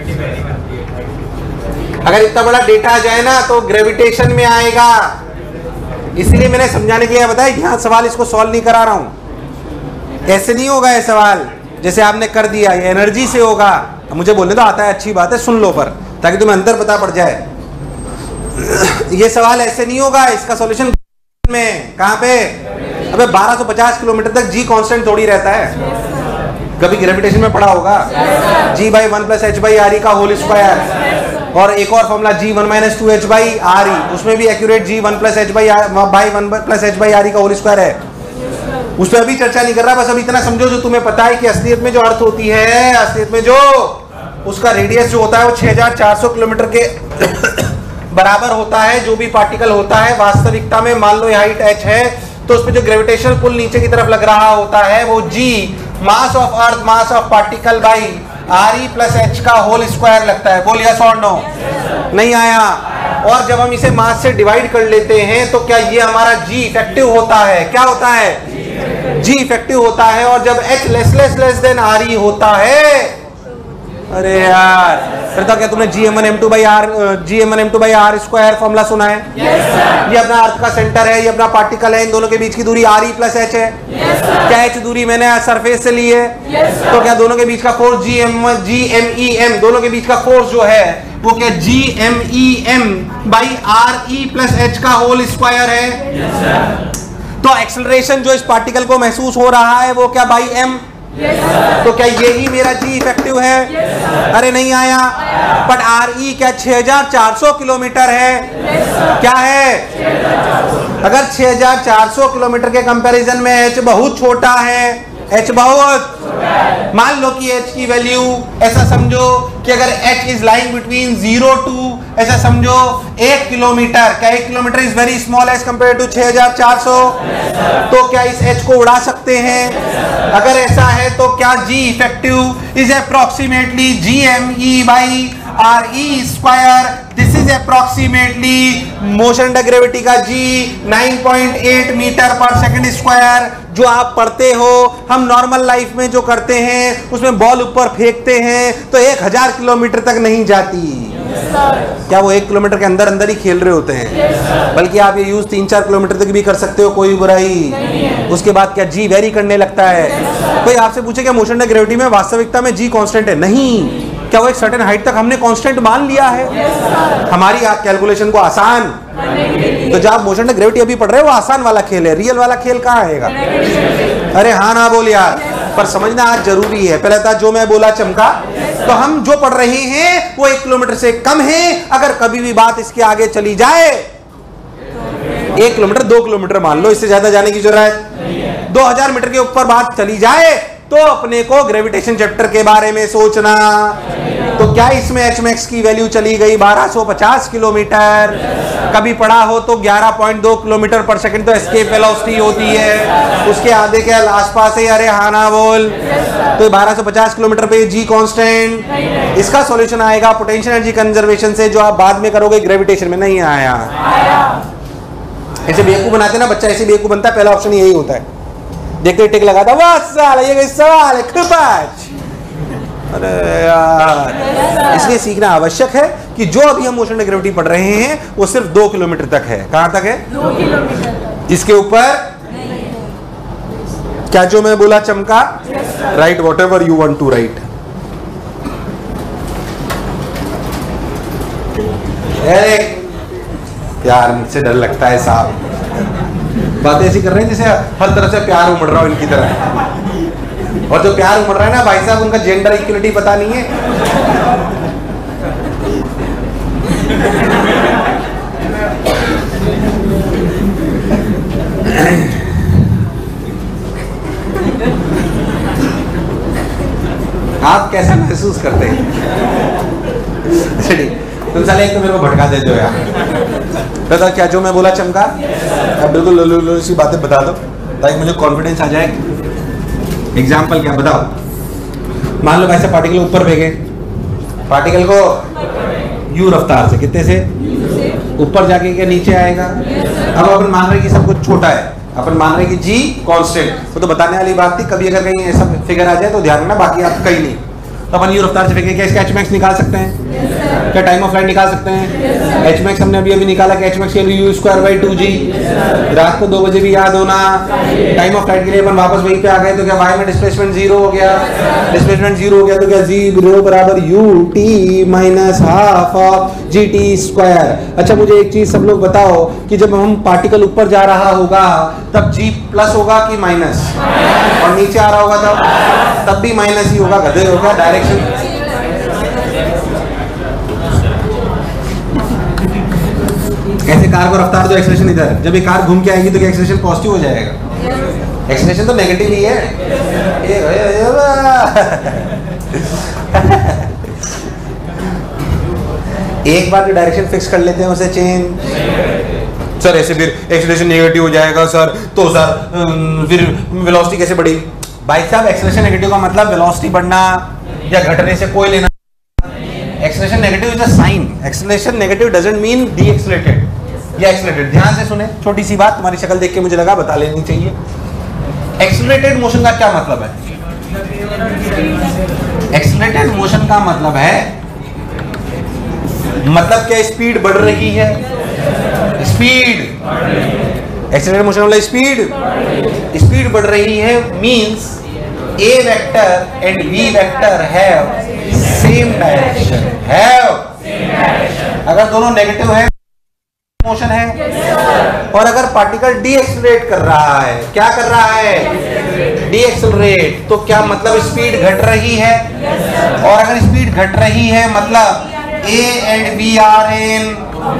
अगर इतना बड़ा डेटा आ जाए ना तो ग्रेविटेशन में आएगा। इसलिए मैंने समझाने के लिए बताया, यहाँ सवाल इसको सॉल्व नहीं करा रहा हूं। ऐसे नहीं होगा ये सवाल जैसे आपने कर दिया, ये एनर्जी से होगा। मुझे बोलने तो आता है, अच्छी बात है, सुन लो पर, ताकि तुम्हें अंदर पता पड़ जाए। ये सवाल ऐसे नहीं होगा, इसका सॉल्यूशन में कहाँ पे? अबे 1250 किलोमीटर तक जी कांस्टेंट थोड़ी रहता है। कभी ग्रेविटेशन में पढ़ा होगा? g/1 + h/r का होल स्क्वायर। और एक और formula G1 - 2h by R E, उसमें भी accurate G1 + h by 1 + h by R E का होल स्क्वायर है। उस पर अभी चर्चा नहीं कर रहा, बस अभी इतना समझो जो तुम्हें पता है कि असलियत में जो अर्थ होती है, असलियत में जो उसका रेडियस जो होता है वो 6400 किलोमीटर के बराबर होता है। जो भी पार्टिकल होता है वास्तविकता में, मान लो ये हाइट h है, तो उसमें जो ग्रेविटेशनल पुल नीचे की तरफ लग रहा होता है वो G mass of earth mass of particle by RE + h का होल स्क्वायर लगता है। बोल यस और नो? नहीं आया। और जब हम इसे मास से डिवाइड कर लेते हैं तो क्या ये हमारा G इफेक्टिव होता है? क्या होता है? G इफेक्टिव होता है। और जब H लेस देन RE होता है, अरे यार फिर तो क्या तुमने Gm1m2/r स्क्वायर फॉर्मूला सुना है? ये अपना अर्थ का सेंटर है, ये अपना पार्टिकल है, इन दोनों के बीच की दूरी RE + h है। क्या h दूरी मैंने सरफेस से ली है? तो क्या दोनों के बीच का फोर्स GMEM, दोनों के बीच का फोर्स जो है वो क्या GMEM/RE + h का होल स्क्वायर है? तो एक्सेलरेशन जो इस पार्टिकल को महसूस हो रहा है वो क्या बाई m? तो क्या यही मेरा G इफेक्टिव है? अरे नहीं आया। बट RE क्या 6400 किलोमीटर है? क्या है? अगर 6400 किलोमीटर के कंपैरिजन में h बहुत छोटा है, h बहुत, मान लो कि h की वैल्यू ऐसा समझो कि अगर h is lying between 0 to, ऐसा समझो 1 किलोमीटर, क्या 1 kilometre is very small as compare to 6400, तो क्या इस h को उड़ा सकते हैं? अगर ऐसा है तो क्या G effective is approximately GME/RE square. This is approximately motion under gravity का G 9.8 मीटर पर सेकंड स्क्वायर। जो आप पढ़ते हो, हम नॉर्मल लाइफ में जो करते हैं उसमें बॉल ऊपर फेंकते हैं तो 1000 किलोमीटर तक नहीं जाती। क्या वो 1 किलोमीटर के अंदर ही खेल रहे होते हैं? बल्कि आप ये यूज 3-4 किलोमीटर तक भी कर सकते हो, कोई बुराई। उसके बाद क्या G वेरी करने लगता है। कोई आपसे पूछे क्या मोशन अंडर ग्रेविटी में वास्तविकता में G कांस्टेंट है? नहीं। क्या वो एक सर्टेन हाइट तक हमने कांस्टेंट मान लिया है? हमारी कैलकुलेशन को आसान, तो जब आप मोशन अंडर ग्रेविटी अभी पढ़ रहे हो वो आसान वाला खेल है, रियल वाला खेल कहाँ आएगा? अरे हाँ ना बोल यार, पर समझना आज जरूरी है। पहले था जो मैं बोला चमका, तो हम जो पढ़ रहे हैं वो 1 किलोमीटर से कम है। अगर कभी भी बात इसके आगे चली जाए 1 किलोमीटर 2 किलोमीटर मान लो, इससे ज्यादा जाने की जरूरत 2000 मीटर के ऊपर बात चली जाए तो अपने को ग्रेविटेशन चैप्टर के बारे में सोचना। तो क्या इसमें Hmax की वैल्यू चली गई 1250 किलोमीटर? कभी पढ़ा हो तो 11.2 किलोमीटर पर सेकंड तो एस्केप वेलोसिटी होती है, उसके आधे के आसपास है। अरे हाँ ना बोल। तो 1250 किलोमीटर पे G कांस्टेंट। इसका सॉल्यूशन आएगा पोटेंशियल एनर्जी कंजर्वेशन से, जो आप बाद में करोगे ग्रेविटेशन में। नहीं आया। ऐसे बेवकूफ बनाते ना बच्चा, ऐसे बेवकूफ बनता है। पहला ऑप्शन यही होता है, देखते टिक लगाता, वाह साला ये सवाल है खपाच। अरे यार, इसलिए सीखना आवश्यक है कि जो अभी हम मोशन अंडर ग्रेविटी पढ़ रहे हैं वो सिर्फ 2 किलोमीटर तक है। कहां तक है? 2 किलोमीटर। इसके ऊपर क्या जो मैं बोला चमका? Write whatever you want to write. यार मुझसे डर लगता है साहब, बातें ऐसी कर रहे हैं जैसे हर तरफ से प्यार उमड़ रहा हो इनकी तरह। और जो प्यार उमड़ रहा है ना भाई साहब, उनका जेंडर इक्वलिटी पता नहीं है। आप कैसा महसूस करते हैं? तुम साले एक तो मेरे को भटका देते हो यार। पता क्या जो मैं बोला चमका? अब बिल्कुल लोलो सी बातें बता दो ताकि मुझे कॉन्फिडेंस आ जाए। एग्जाम्पल क्या बताओ? मान लो ऐसे पार्टिकल ऊपर फेंके, पार्टिकल को u रफ्तार से, कितने से? ऊपर जाके क्या नीचे आएगा? अब अपन मान रहे कि सब कुछ छोटा है, अपन मान रहे कि G कांस्टेंट। वो तो बताने वाली बात थी, कभी अगर कहीं ऐसा फिगर आ जाए तो ध्यान रखना, बाकी आप कहीं नहीं। तो अपन u रफ्तार से फेंके, क्या इसका Hmax निकाल सकते हैं? क्या टाइम ऑफ फ्लाइट निकाल सकते हैं? Hmax हमने अभी निकाला कि Hmax u²/2g। रात को 2 बजे भी याद होना। टाइम ऑफ फ्लाइट के लिए अपन वापस वहीं पे आ गए, तो क्या y में डिस्प्लेसमेंट 0 हो गया? डिस्प्लेसमेंट 0 हो गया तो क्या g0 बराबर ut minus half of gt²। अच्छा मुझे एक चीज सब लोग बताओ कि जब हम पार्टिकल ऊपर जा रहा होगा तब g प्लस होगा कि माइनस? और नीचे आ रहा होगा तब भी माइनस ही होगा। गधे होगा डायरेक्शन। कार को रफ्तार दो, एक्सेलरेशन इधर, जब ये कार घूम के आएगी तो क्या एक्सेलरेशन पॉजिटिव हो जाएगा? एक्सेलरेशन तो नेगेटिव ही है। एक बार डायरेक्शन फिक्स कर लेते हैं उसे चेंज, सर ऐसे फिर एक्सेलरेशन नेगेटिव हो जाएगा सर, तो सर फिर वेलोसिटी कैसे बढ़ी? भाई साहब एक्सेलरेशन नेगेटिव का मतलब वेलोसिटी बढ़ना या घटने से कोई लेना। Acceleration negative is a sign. Acceleration negative doesn't mean decelerated या एक्सेलरेटेड। ध्यान से सुने, छोटी सी बात, तुम्हारी शक्ल देख के मुझे लगा बता लेनी चाहिए। एक्सेलरेटेड मोशन का क्या मतलब है? एक्सेलरेटेड मोशन का मतलब है, मतलब क्या स्पीड बढ़ रही है, स्पीड, एक्सेलरेटेड मोशन वाला स्पीड बढ़ रही है, means A vector and B vector have same direction, अगर दोनों नेगेटिव है मोशन है। और अगर पार्टिकल डी एक्सेलरेट कर रहा है, क्या कर रहा है? डी एक्सेलरेट, तो क्या मतलब स्पीड घट रही है? और अगर स्पीड घट रही है मतलब A and B are in,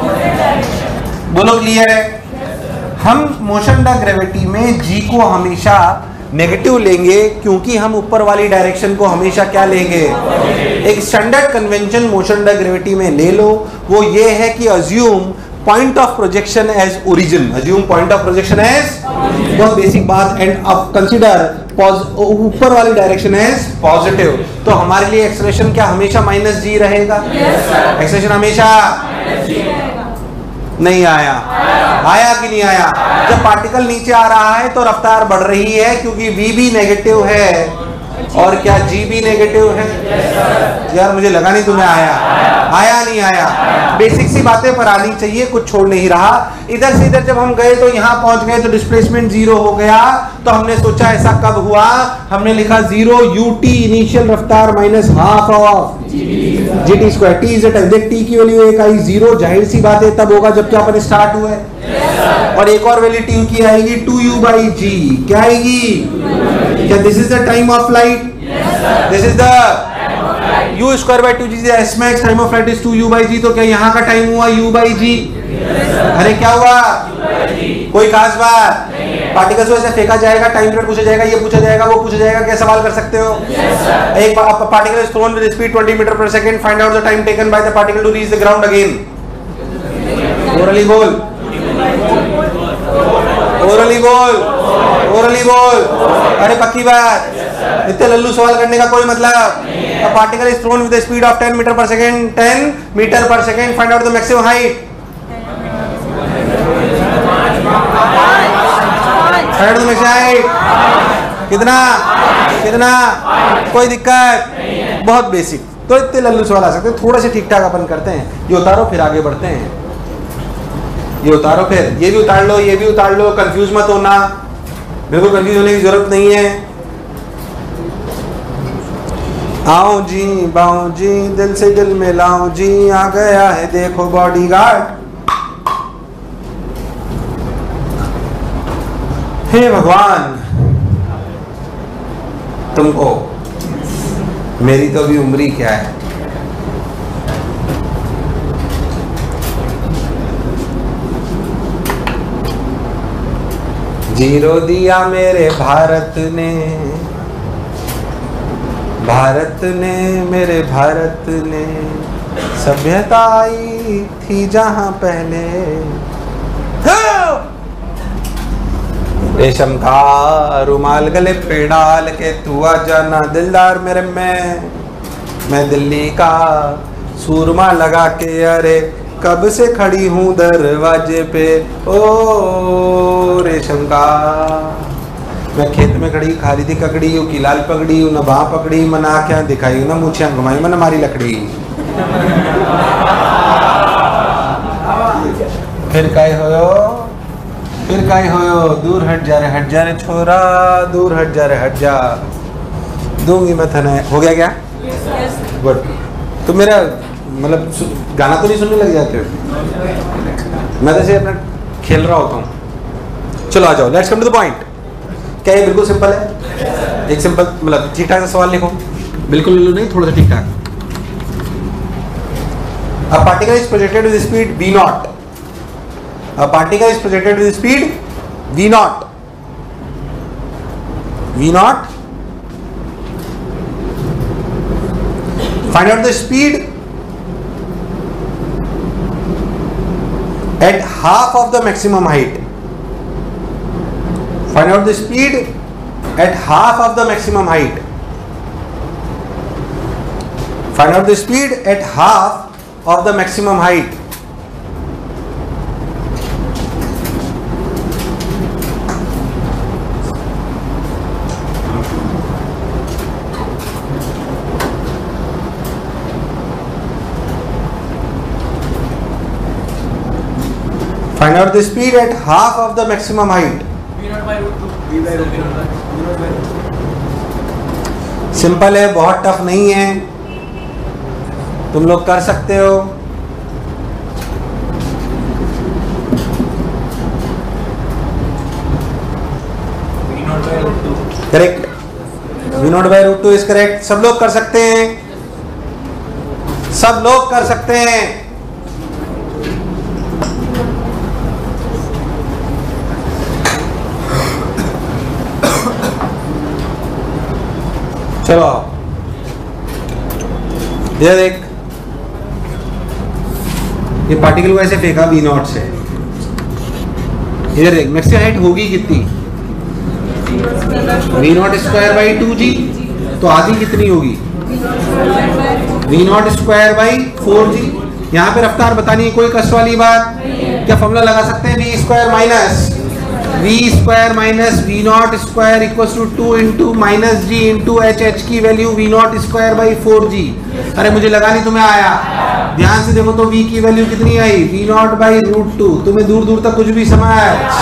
बोलो क्लियर है? हम मोशन द ग्रेविटी में G को हमेशा नेगेटिव लेंगे क्योंकि हम ऊपर वाली डायरेक्शन को हमेशा क्या लेंगे? एक standard convention motion the gravity में ले लो, वो ये है कि assume point of projection as origin, assume point of projection as, बहुत बेसिक बात, एंड अब कंसीडर ऊपर वाली डायरेक्शन एज पॉजिटिव। तो हमारे लिए एक्सेलरेशन क्या हमेशा माइनस जी रहेगा? एक्सेलरेशन हमेशा नहीं आया, आया कि नहीं आया? जब पार्टिकल नीचे आ रहा है तो रफ्तार बढ़ रही है क्योंकि v भी नेगेटिव है और क्या g भी नेगेटिव है? यार मुझे लगा नहीं तुम्हें आया नहीं आया। बेसिक सी बातें पर आनी चाहिए, कुछ छोड़ नहीं रहा। इधर से इधर जब हम गए तो यहाँ पहुंच गए तो डिस्प्लेसमेंट जीरो हो गया, तो हमने सोचा ऐसा कब हुआ? हमने लिखा जीरो ut इनिशियल रफ्तार minus half of gt square. t is the time, देख t की वैल्यू एक आई जीरो, जाहिर सी बात है तब होगा जब क्या अपन स्टार्ट हुए। और एक और वैल्यू t की आएगी 2u by g, क्या आएगी? क्या this is the time of flight? This is the u square by 2g, s max time of flight is 2u by g, तो क्या यहाँ का टाइम हुआ u by g? अरे क्या हुआ? कोई खास बात? पार्टिकल्स को ऐसे फेंका जाएगा, टाइम पीरियड पूछा जाएगा, ये पूछा जाएगा, वो पूछा जाएगा, क्या सवाल कर सकते हो? एक particle is thrown with speed 20 metre पर second, find out the time taken by the particle to reach the ground again. Orally बोल, ओरली बोल, ओरली बोल। अरे पक्की बात, इतने लल्लू सवाल करने का कोई मतलब? A particle is thrown with a speed of 10 meter per second, 10 meter per second, find out the maximum height. Find out the maximum height. कितना? कितना? कोई दिक्कत? बहुत बेसिक। तो इतने लल्लू सवाल आ सकते हैं, थोड़ा से ठीक ठाक अपन करते हैं। ये उतारो फिर आगे बढ़ते हैं। ये उतारो फिर, ये भी उतार लो, ये भी उतार लो, कंफ्यूज मत होना, बिल्कुल कंफ्यूज होने की जरूरत नहीं है। आओ जी बाओ जी, दिल से दिल मिलाओ जी, आ गया है देखो बॉडीगार्ड। हे भगवान, तुमको मेरी तो अभी उम्र ही क्या है। जीरो दिया मेरे भारत ने, भारत ने, मेरे भारत ने, सभ्यता आई थी जहां पहले। रेशम का रुमाल गले पे डाल के तू आ जाना दिलदार मेरे में, मैं दिल्ली का सूरमा लगा के, अरे कब से खड़ी हूँ दरवाजे पे। ओ रेशम का, मैं खेत में खड़ी खा रही थी ककड़ी, यू की लाल पगड़ी, न बाँ पकड़ी, मन आँखें दिखाई, न मूछियाँ घुमाई, मन मारी लकड़ी। फिर काहे होयो, फिर काहे होयो, दूर हट जा रे छोरा, दूर हट जा, दूंगी मैं थने। हो गया क्या? गुड। तो मेरा मतलब गाना तो नहीं सुनने लग जाते हो? मैं तो अपना खेल रहा होता हूँ। चलो आ जाओ, let's come to the point. क्या ये बिल्कुल सिंपल है? एक सिंपल मतलब ठीक ठाक सा सवाल लिखो, बिल्कुल नहीं, थोड़ा सा ठीक ठाक। A particle is projected with speed v naught A particle is projected with speed v naught. V naught. Find out the speed at half of the maximum height. Find out the speed at half of the maximum height. Find out the speed at half of the maximum height. Find out the speed at half of the maximum height. Simple है, बहुत tough नहीं है, तुम लोग कर सकते हो। Correct, v0/√2 is correct. सब लोग कर सकते हैं, सब लोग कर सकते हैं। चलो ये देख, ये पार्टिकल को ऐसे फेंका v0 से, इधर देख मैक्सिमम हाइट होगी कितनी, v0²/2g, तो आधी कितनी होगी, v0²/4g। यहाँ पे रफ्तार बतानी है, कोई कष्ट वाली बात। क्या फॉर्मूला लगा सकते हैं, v² minus v0² equals to 2 into minus g into h की वैल्यू v0²/4g। अरे मुझे लगा नहीं तुम्हें आया, ध्यान से देखो तो v की वैल्यू कितनी आई, v0/√2। तुम्हें दूर दूर तक कुछ भी समझ,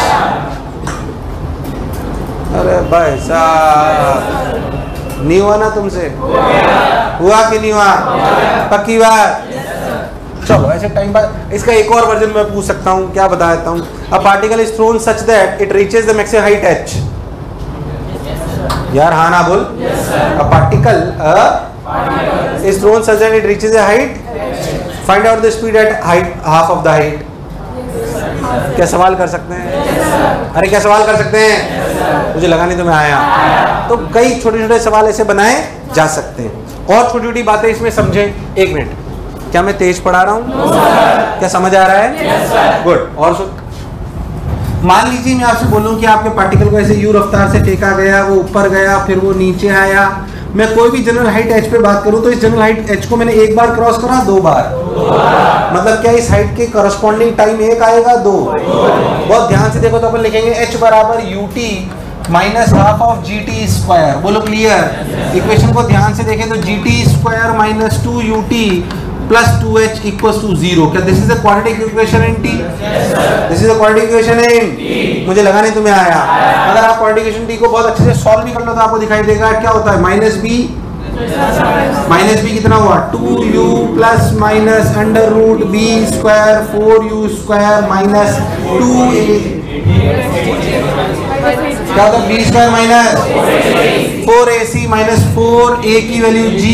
अरे भाई साहब नहीं हुआ ना तुमसे, हुआ कि नहीं हुआ, पक्की बात। चलो ऐसे टाइम बाद इसका एक और वर्जन मैं पूछ सकता हूँ, क्या बता देता हूँ। A particle is thrown such that it reaches the maximum height h। यार हाँ ना बोल। A particle is thrown such that it reaches the height, find out the speed at height half of the height. क्या सवाल कर सकते हैं? अरे क्या सवाल कर सकते हैं? मुझे लगा नहीं तुम्हें आया। तो कई छोटे छोटे सवाल ऐसे बनाए जा सकते हैं, और छोटी छोटी बातें इसमें समझें। एक मिनट, क्या मैं तेज पढ़ा रहा हूँ? क्या समझ आ रहा है? गुड। और सुन, मान लीजिए मैं आपसे बोलूं कि आपके पार्टिकल को ऐसे यू रफ्तार से फेंका गया, वो ऊपर गया, फिर वो नीचे आया। मैं कोई भी जनरल हाइट h पे बात करूं तो इस जनरल हाइट h को मैंने एक बार क्रॉस करा, दो बार, मतलब क्या इस हाइट के करस्पॉन्डिंग टाइम एक आएगा, दो। बहुत ध्यान से देखो तो अपन लिखेंगे h बराबर ut minus half of gt²। बोलो क्लियर? इक्वेशन को ध्यान से देखें तो gt² minus 2ut plus 2h equals to 0। क्या this is the quadratic equation in t? This is the quadratic equation in t। मुझे लगा नहीं तुम्हें आया। अगर आप क्वाड्रेटिक इक्वेशन t को बहुत अच्छे से सॉल्व भी कर लो तो आपको दिखाई देगा क्या होता है, माइनस b कितना हुआ, 2u plus minus under root b² 4u² minus 2a। क्या होता है, b² minus 4ac minus 4a की वैल्यू g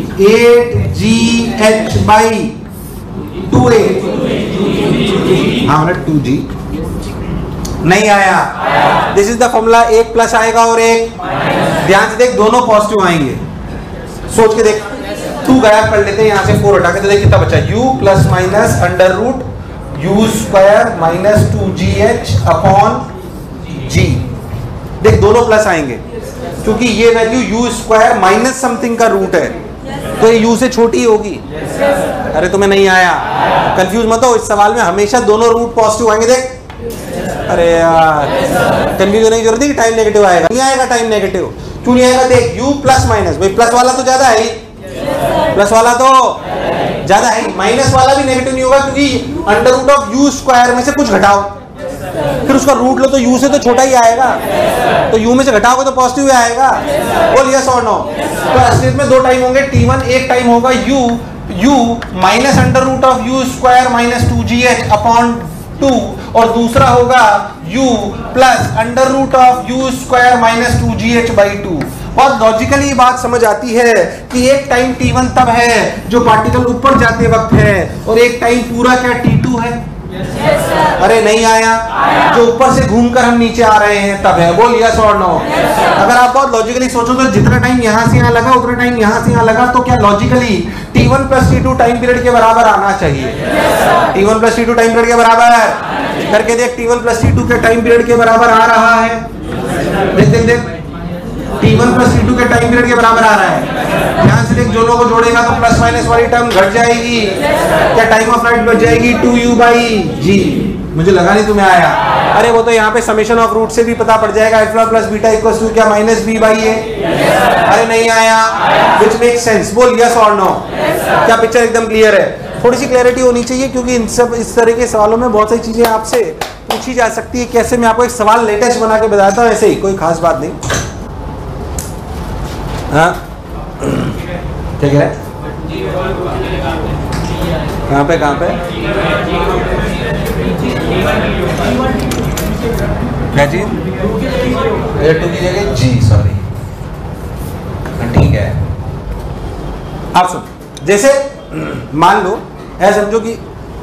8gh/2a। हाँ मतलब 2g नहीं आया। This is the formula. एक प्लस आएगा और एक, ध्यान से देख दोनों पॉजिटिव आएंगे, सोच के देख। 2 गायब कर लेते हैं यहाँ से, 4 हटा के, तो देख कितना बचा, u plus minus under root u² minus 2gh/g। देख दोनों प्लस आएंगे क्योंकि ये वैल्यू u² माइनस समथिंग का रूट है, तो ये u से छोटी होगी। अरे तुम्हें नहीं आया, कंफ्यूज मत हो। इस सवाल में हमेशा दोनों रूट पॉजिटिव आएंगे। देख, अरे यार कंफ्यूज होने की जरूरत है कि टाइम नेगेटिव आएगा, नहीं आएगा टाइम नेगेटिव। क्यों नहीं आएगा? देख u प्लस माइनस, भाई प्लस वाला तो ज्यादा है, प्लस वाला तो ज्यादा है, माइनस वाला भी नेगेटिव नहीं होगा क्योंकि अंडर रूट ऑफ u² में से कुछ घटाओ, फिर उसका रूट लो तो u से तो छोटा ही आएगा, तो u में से घटाओगे तो पॉजिटिव ही आएगा। बोल यस और नो। तो असलियत में दो टाइम होंगे t1, एक टाइम होगा u minus under root of u² minus 2gh/2, और दूसरा होगा u plus under root of u² minus 2gh/2। बहुत लॉजिकली ये बात समझ आती है कि एक टाइम t1 तब है जो पार्टिकल ऊपर जाते वक्त है, और एक टाइम पूरा क्या t2 है। अरे नहीं आया, जो ऊपर से घूमकर हम नीचे आ रहे हैं तब है। बोल यस और नो। अगर आप बहुत लॉजिकली सोचो तो जितना टाइम यहाँ से यहाँ लगा उतना टाइम यहाँ से यहाँ लगा, तो क्या logically T1 plus T2 time period के बराबर आना चाहिए? T1 plus T2 time period के बराबर करके देख, T1 प्लस T2 के टाइम पीरियड के बराबर आ रहा है। देख देख देख, T1 प्लस T2 के टाइम पीरियड के बराबर आ रहा है। ध्यान से देख, दोनों को जोड़ेगा तो प्लस माइनस वाली टर्म घट जाएगी, क्या टाइम ऑफ फ्लाइट बच जाएगी 2u/g। मुझे लगा नहीं तुम्हें आया। अरे वो तो यहाँ पे समेशन ऑफ रूट से भी पता पड़ जाएगा, alpha plus beta equals to क्या -b/a। अरे नहीं आया, व्हिच मेक्स सेंस। बोल यस और नो। क्या पिक्चर एकदम क्लियर है? थोड़ी सी क्लैरिटी होनी चाहिए, क्योंकि इन सब इस तरह के सवालों में बहुत सारी चीजें आपसे पूछी जा सकती है। कैसे मैं आपको एक सवाल लेटेस्ट बना के बताता हूँ, ऐसे ही, कोई खास बात नहीं। हाँ ठीक है, कहाँ पे कहाँ पे क्या चीज? टू की जगह जी, सॉरी, ठीक है। आप सुन, जैसे मान लो ऐसा समझो कि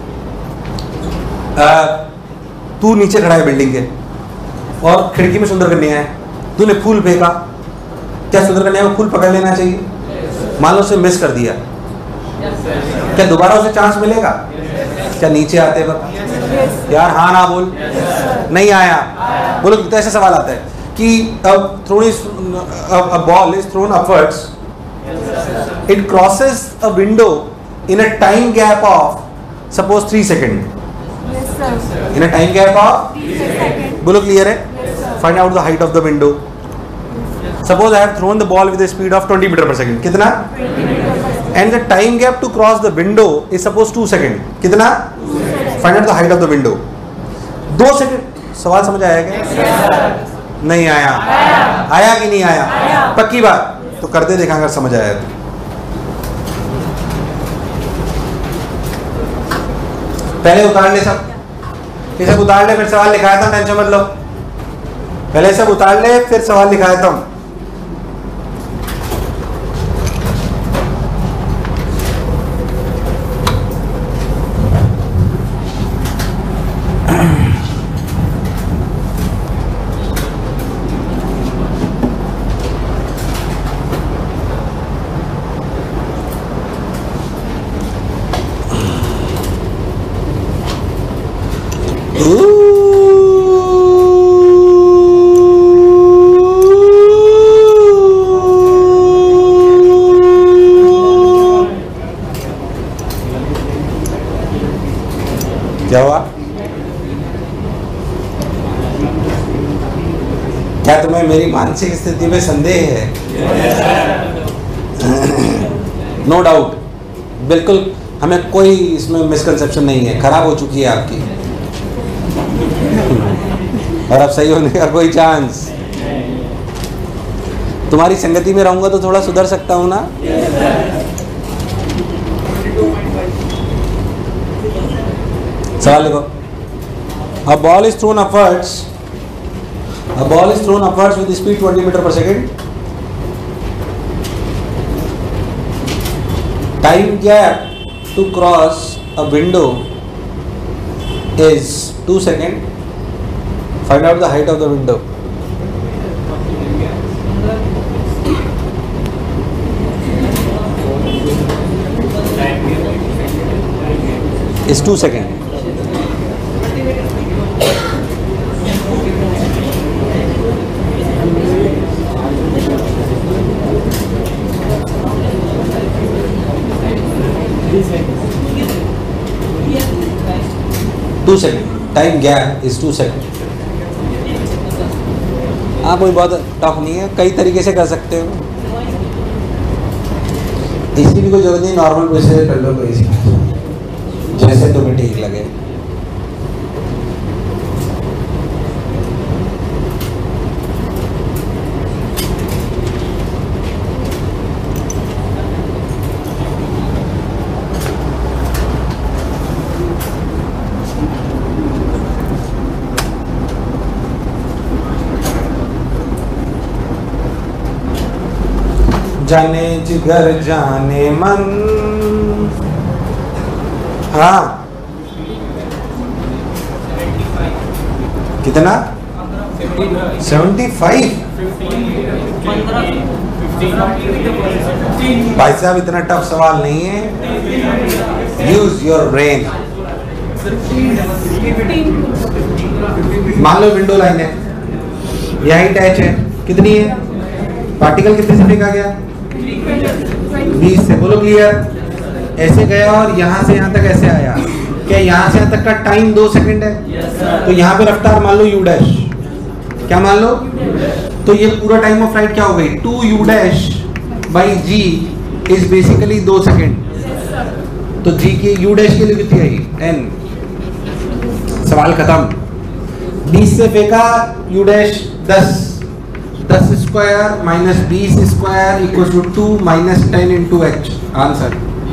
तू नीचे खड़ा है बिल्डिंग के और खिड़की में सुंदर कन्या है, तूने फूल फेंका, क्या सुंदर कन्या को फूल पकड़ लेना चाहिए? मान लो उसे मिस कर दिया, क्या दोबारा उसे चांस मिलेगा? क्या नीचे आते वक्त? यार हाँ ना बोल। नहीं आया। बोलो, तो ऐसे सवाल आता है कि a ball is thrown upwards, it crosses a window in a time gap of suppose 3 seconds. Yes, sir. In a time gap of 3 seconds. बोलो क्लियर है? Yes, sir. Find out the height of the window. Suppose I have thrown the ball with a speed of 20 meter per second. कितना? 20 meters per second. And the time gap to cross the window is suppose 2 seconds. कितना? 2 seconds. Find out the height of the window. 2 second. सवाल समझ आया क्या? Yes, sir. नहीं आया। आया कि नहीं आया? आया। पक्की बात? तो करते देखा अगर समझ आया तो। पहले उतार ले सब, ये सब उतार ले, फिर सवाल लिखाया था, टेंशन मत लो। पहले सब उतार ले, फिर सवाल लिखाया था। क्या हुआ? क्या तुम्हें मेरी मानसिक स्थिति में संदेह है? नो डाउट, बिल्कुल, हमें कोई इसमें मिसकंसेप्शन नहीं है, खराब हो चुकी है आपकी और अब सही होने का कोई चांस। तुम्हारी संगति में रहूंगा तो थोड़ा सुधर सकता हूं ना। सवाल लिखो। A ball is thrown upwards. A ball is thrown upwards with speed 20 meter per second. Time gap to cross a window is 2 seconds. Find out the height of the window. Is 2 seconds. Time gap is 2 second. हाँ, कोई बहुत tough नहीं है, कई तरीके से कर सकते हो, इसकी भी कोई जरूरत नहीं, नॉर्मल प्रोसीजर कर लो कोई सी, जैसे तुम्हें ठीक लगे। जाने जिगर जाने मन। हाँ कितना 75? भाई साहब इतना टफ सवाल नहीं है, यूज योर ब्रेन। मान लो विंडो लाइन है, यह अटैच है, कितनी है? पार्टिकल कितने से फेंका गया? 20 से। बोलो क्लियर। ऐसे गया और यहाँ से यहाँ तक ऐसे आया, क्या यहाँ से यहाँ तक का टाइम 2 सेकंड है? तो यहाँ पे रफ्तार मान लो u डैश, क्या मान लो? तो ये पूरा टाइम ऑफ फ्लाइट क्या हो गई? 2u dash by g is basically 2 second. तो g की u डैश के लिए कितनी आई? n। सवाल खत्म। 20 से फेंका u dash 10 square minus 20 square equal to 2 minus 10 into h। Answer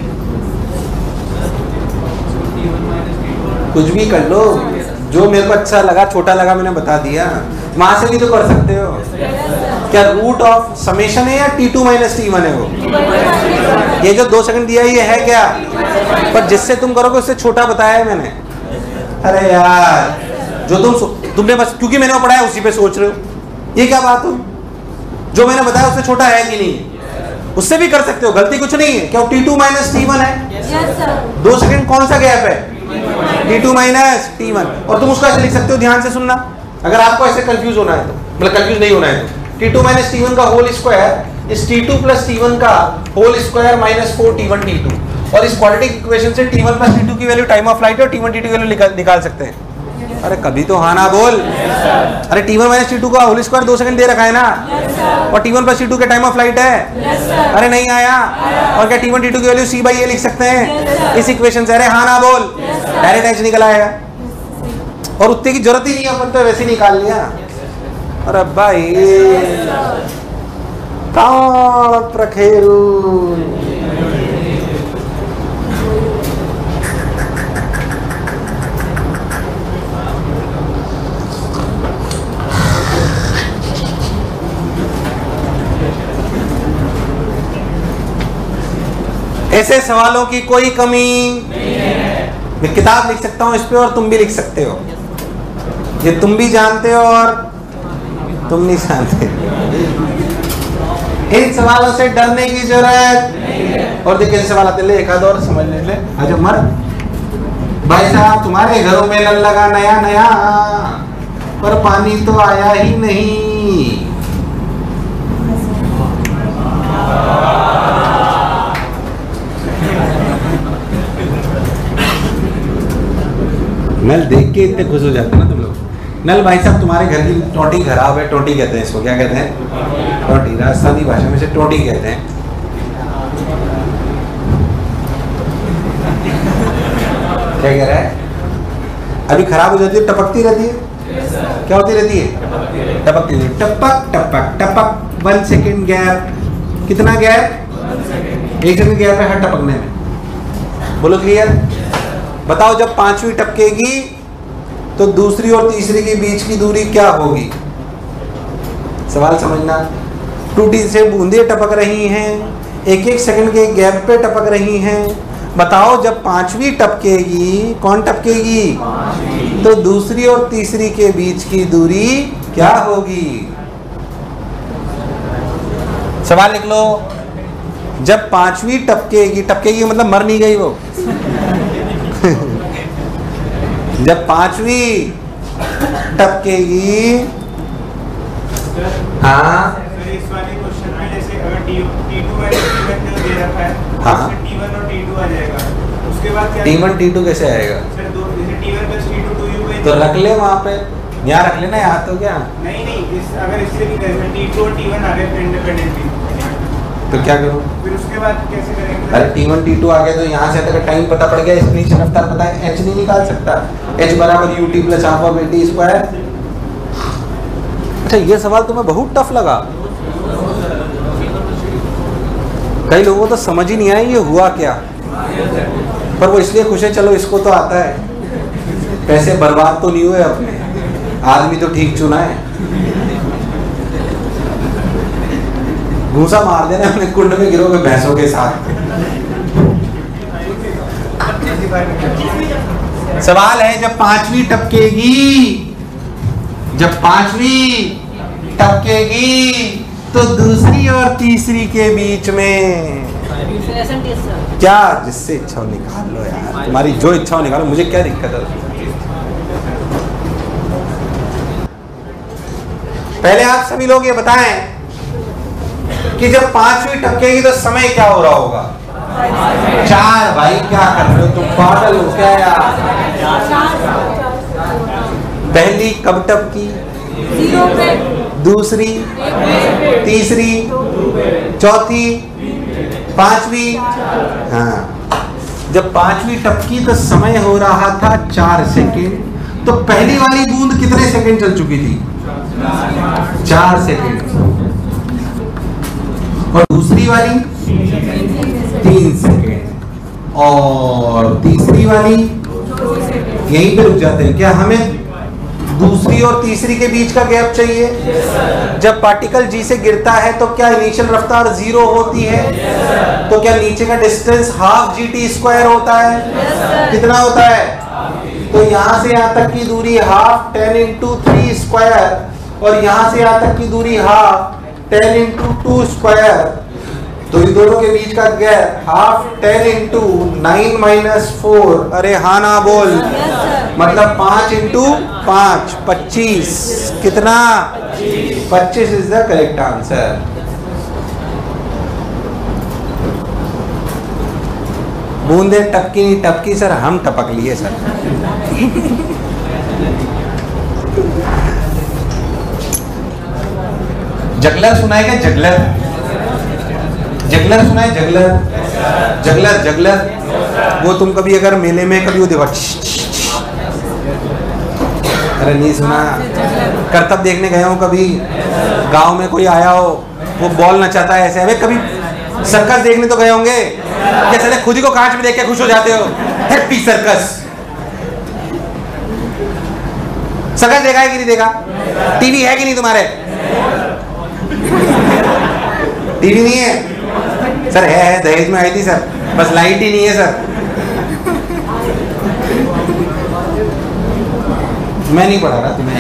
कुछ भी कर लो, जो मेरे को अच्छा लगा, छोटा लगा, मैंने बता दिया। वहां से भी तो कर सकते हो। क्या रूट ऑफ समेशन है या T2 माइनस T1 है वो? ये जो 2 सेकंड दिया ये है क्या? पर जिससे तुम करोगे उससे छोटा बताया है मैंने। अरे यार, जो तुमने बस क्योंकि मैंने वो पढ़ा है उसी पे सोच रहे हो, ये क्या बात हो? जो मैंने बताया उससे छोटा है कि नहीं? उससे भी कर सकते हो, गलती कुछ नहीं है। क्या T2 माइनस T1 है? 2 सेकंड कौन सा गैप है? T2 minus T1। और तुम उसको ऐसे लिख सकते हो, ध्यान से सुनना, अगर आपको ऐसे कंफ्यूज होना है तो, मतलब कंफ्यूज नहीं होना है तो, T2 माइनस T1 का होल स्क्वायर इस T2 प्लस T1 का whole square minus 4 T1 T2, और इस क्वाड्रेटिक इक्वेशन से T1 प्लस T2 की वैल्यू टाइम ऑफ फ्लाइट है और T1 T2 की वैल्यू निकाल सकते हैं। अरे कभी तो हाँ ना बोल। अरे T1 माइनस T2 का होल स्क्वायर 2 सेकंड दे रखा है ना, और T1 प्लस T2 के टाइम ऑफ फ्लाइट है। अरे नहीं आया। और क्या T1 T2 की वैल्यू C बाई A लिख सकते हैं इस इक्वेशन से? अरे हाँ ना बोल, डायरेक्ट एच निकल आएगा और उत्ते की जरूरत ही नहीं है, अपन तो वैसे ही निकाल लिया। अरे भाई काल प्रखेरू। ऐसे सवालों की कोई कमी नहीं है। मैं किताब लिख सकता हूं इस पे और तुम भी लिख सकते हो, ये तुम भी जानते हो और तुम नहीं जानते। इन सवालों से डरने की जरूरत नहीं है। और देखिए सवाल आते ले, एक आध और समझ ले। अच्छा मर भाई साहब, तुम्हारे घरों में नल लगा नया नया, पर पानी तो आया ही नहीं। नल देख के इतने खुश हो जाते हैं ना तुम लोग। नल भाई साहब तुम्हारे घर की टोटी खराब है, टोटी कहते हैं इसको, क्या कहते हैं? टोटी। राजस्थानी भाषा में से टोटी कहते हैं। क्या कह रहा है? अभी खराब हो जाती है, टपकती रहती है। क्या होती रहती है? टपकती रहती है। टपक टपक टपक, 1 सेकेंड गैप। कितना गैप? 1 सेकेंड गैप है हर टपकने में। बोलो क्लियर। बताओ जब 5वीं टपकेगी तो दूसरी और तीसरी के बीच की दूरी क्या होगी? सवाल समझना। टूटी से बूंदे टपक रही हैं, 1-1 सेकंड के गैप पे टपक रही हैं। बताओ जब 5वीं टपकेगी, कौन टपकेगी? तो दूसरी और तीसरी के बीच की दूरी क्या होगी? सवाल लिख लो। जब 5वीं टपकेगी, टपकेगी मतलब मर नहीं गई वो। जब 5वीं टपकेगी, हाँ इस वाले क्वेश्चन में जैसे अगर T2 है दे रखा है, हाँ, T1 और T2 आ जाएगा, उसके बाद क्या? T1 T2 कैसे आएगा? सर दो, जैसे T1 प्लस T2 2U तो रख ले वहाँ पे, यहाँ रख लेना, यहाँ तो क्या? नहीं अगर इससे भी करें T2 और T1 आ गए इंडिपेंडेंटली तो क्या करूँ? फिर उसके बाद कैसे करेंगे? अरे T1 T2 आ गया तो यहाँ से अगर टाइम पता पड़ गया, इनिशियल रफ्तार पता है, h नहीं निकाल सकता। h बराबर ut plus half of at square. अच्छा ये सवाल तुम्हें बहुत टफ लगा। कई लोगों को तो समझ ही नहीं आया ये हुआ क्या, पर वो इसलिए खुश है चलो इसको तो आता है, पैसे बर्बाद तो नहीं हुए अपने, आदमी तो ठीक चुना है। घूसा मार देना अपने कुंड में गिरोगे भैंसों के साथ। सवाल है जब 5वीं टपकेगी जब पांचवी टपकेगी तो दूसरी और तीसरी के बीच में क्या, जिससे इच्छा हो निकाल लो यार, तुम्हारी जो इच्छा हो निकालो, मुझे क्या दिक्कत है। पहले आप सभी लोग ये बताएं कि जब पांचवी टपकेगी तो समय क्या हो रहा होगा? 4। भाई क्या कर रहे हो तुम, पागल हो क्या यार? पहली कब टपकी, दूसरी, तीसरी, चौथी, पांचवी। हाँ, जब पांचवी टपकी तो समय हो रहा था 4 सेकेंड। तो पहली वाली बूंद कितने सेकेंड चल चुकी थी? 4 सेकेंड। और दूसरी वाली 3 सेकेंड। और तीसरी वाली यहीं पे रुक जाते हैं क्या? हमें दूसरी और तीसरी के बीच का गैप चाहिए। जब पार्टिकल जी से गिरता है तो क्या इनिशियल रफ्तार 0 होती है? तो क्या नीचे का डिस्टेंस हाफ GT² होता है? कितना होता है? तो यहां से यहां तक की दूरी हाफ 10 × 3 स्क्वायर, और यहां से यहां तक की दूरी हाफ 10 × 2 स्क्वायर। तो इन दोनों के बीच का गैप हाफ 10 × 9 - 4। अरे हाँ ना बोल, मतलब 5 × 5 25। कितना? 25 इज द करेक्ट आंसर। बूंदे टपकी नहीं टपकी सर, हम टपक लिए सर। जगलर सुना है क्या? जगलर, जगलर सुना है? Juggler, juggler, juggler. वो तुम कभी अगर मेले में कभी वो देखो, अरे नहीं सुना? करतब देखने गए हो कभी, गांव में कोई आया हो, वो बॉल नचाता है ऐसे। अबे कभी सर्कस देखने तो गए होंगे, कैसे खुद ही को कांच में देख के खुश हो जाते हो? Happy circus. सर्कस देखा है कि नहीं देखा? टीवी है कि नहीं तुम्हारे? टीवी नहीं है सर? है, दहेज में आई थी सर, बस लाइट ही नहीं है सर। मैं नहीं पढ़ा रहा तुम्हें।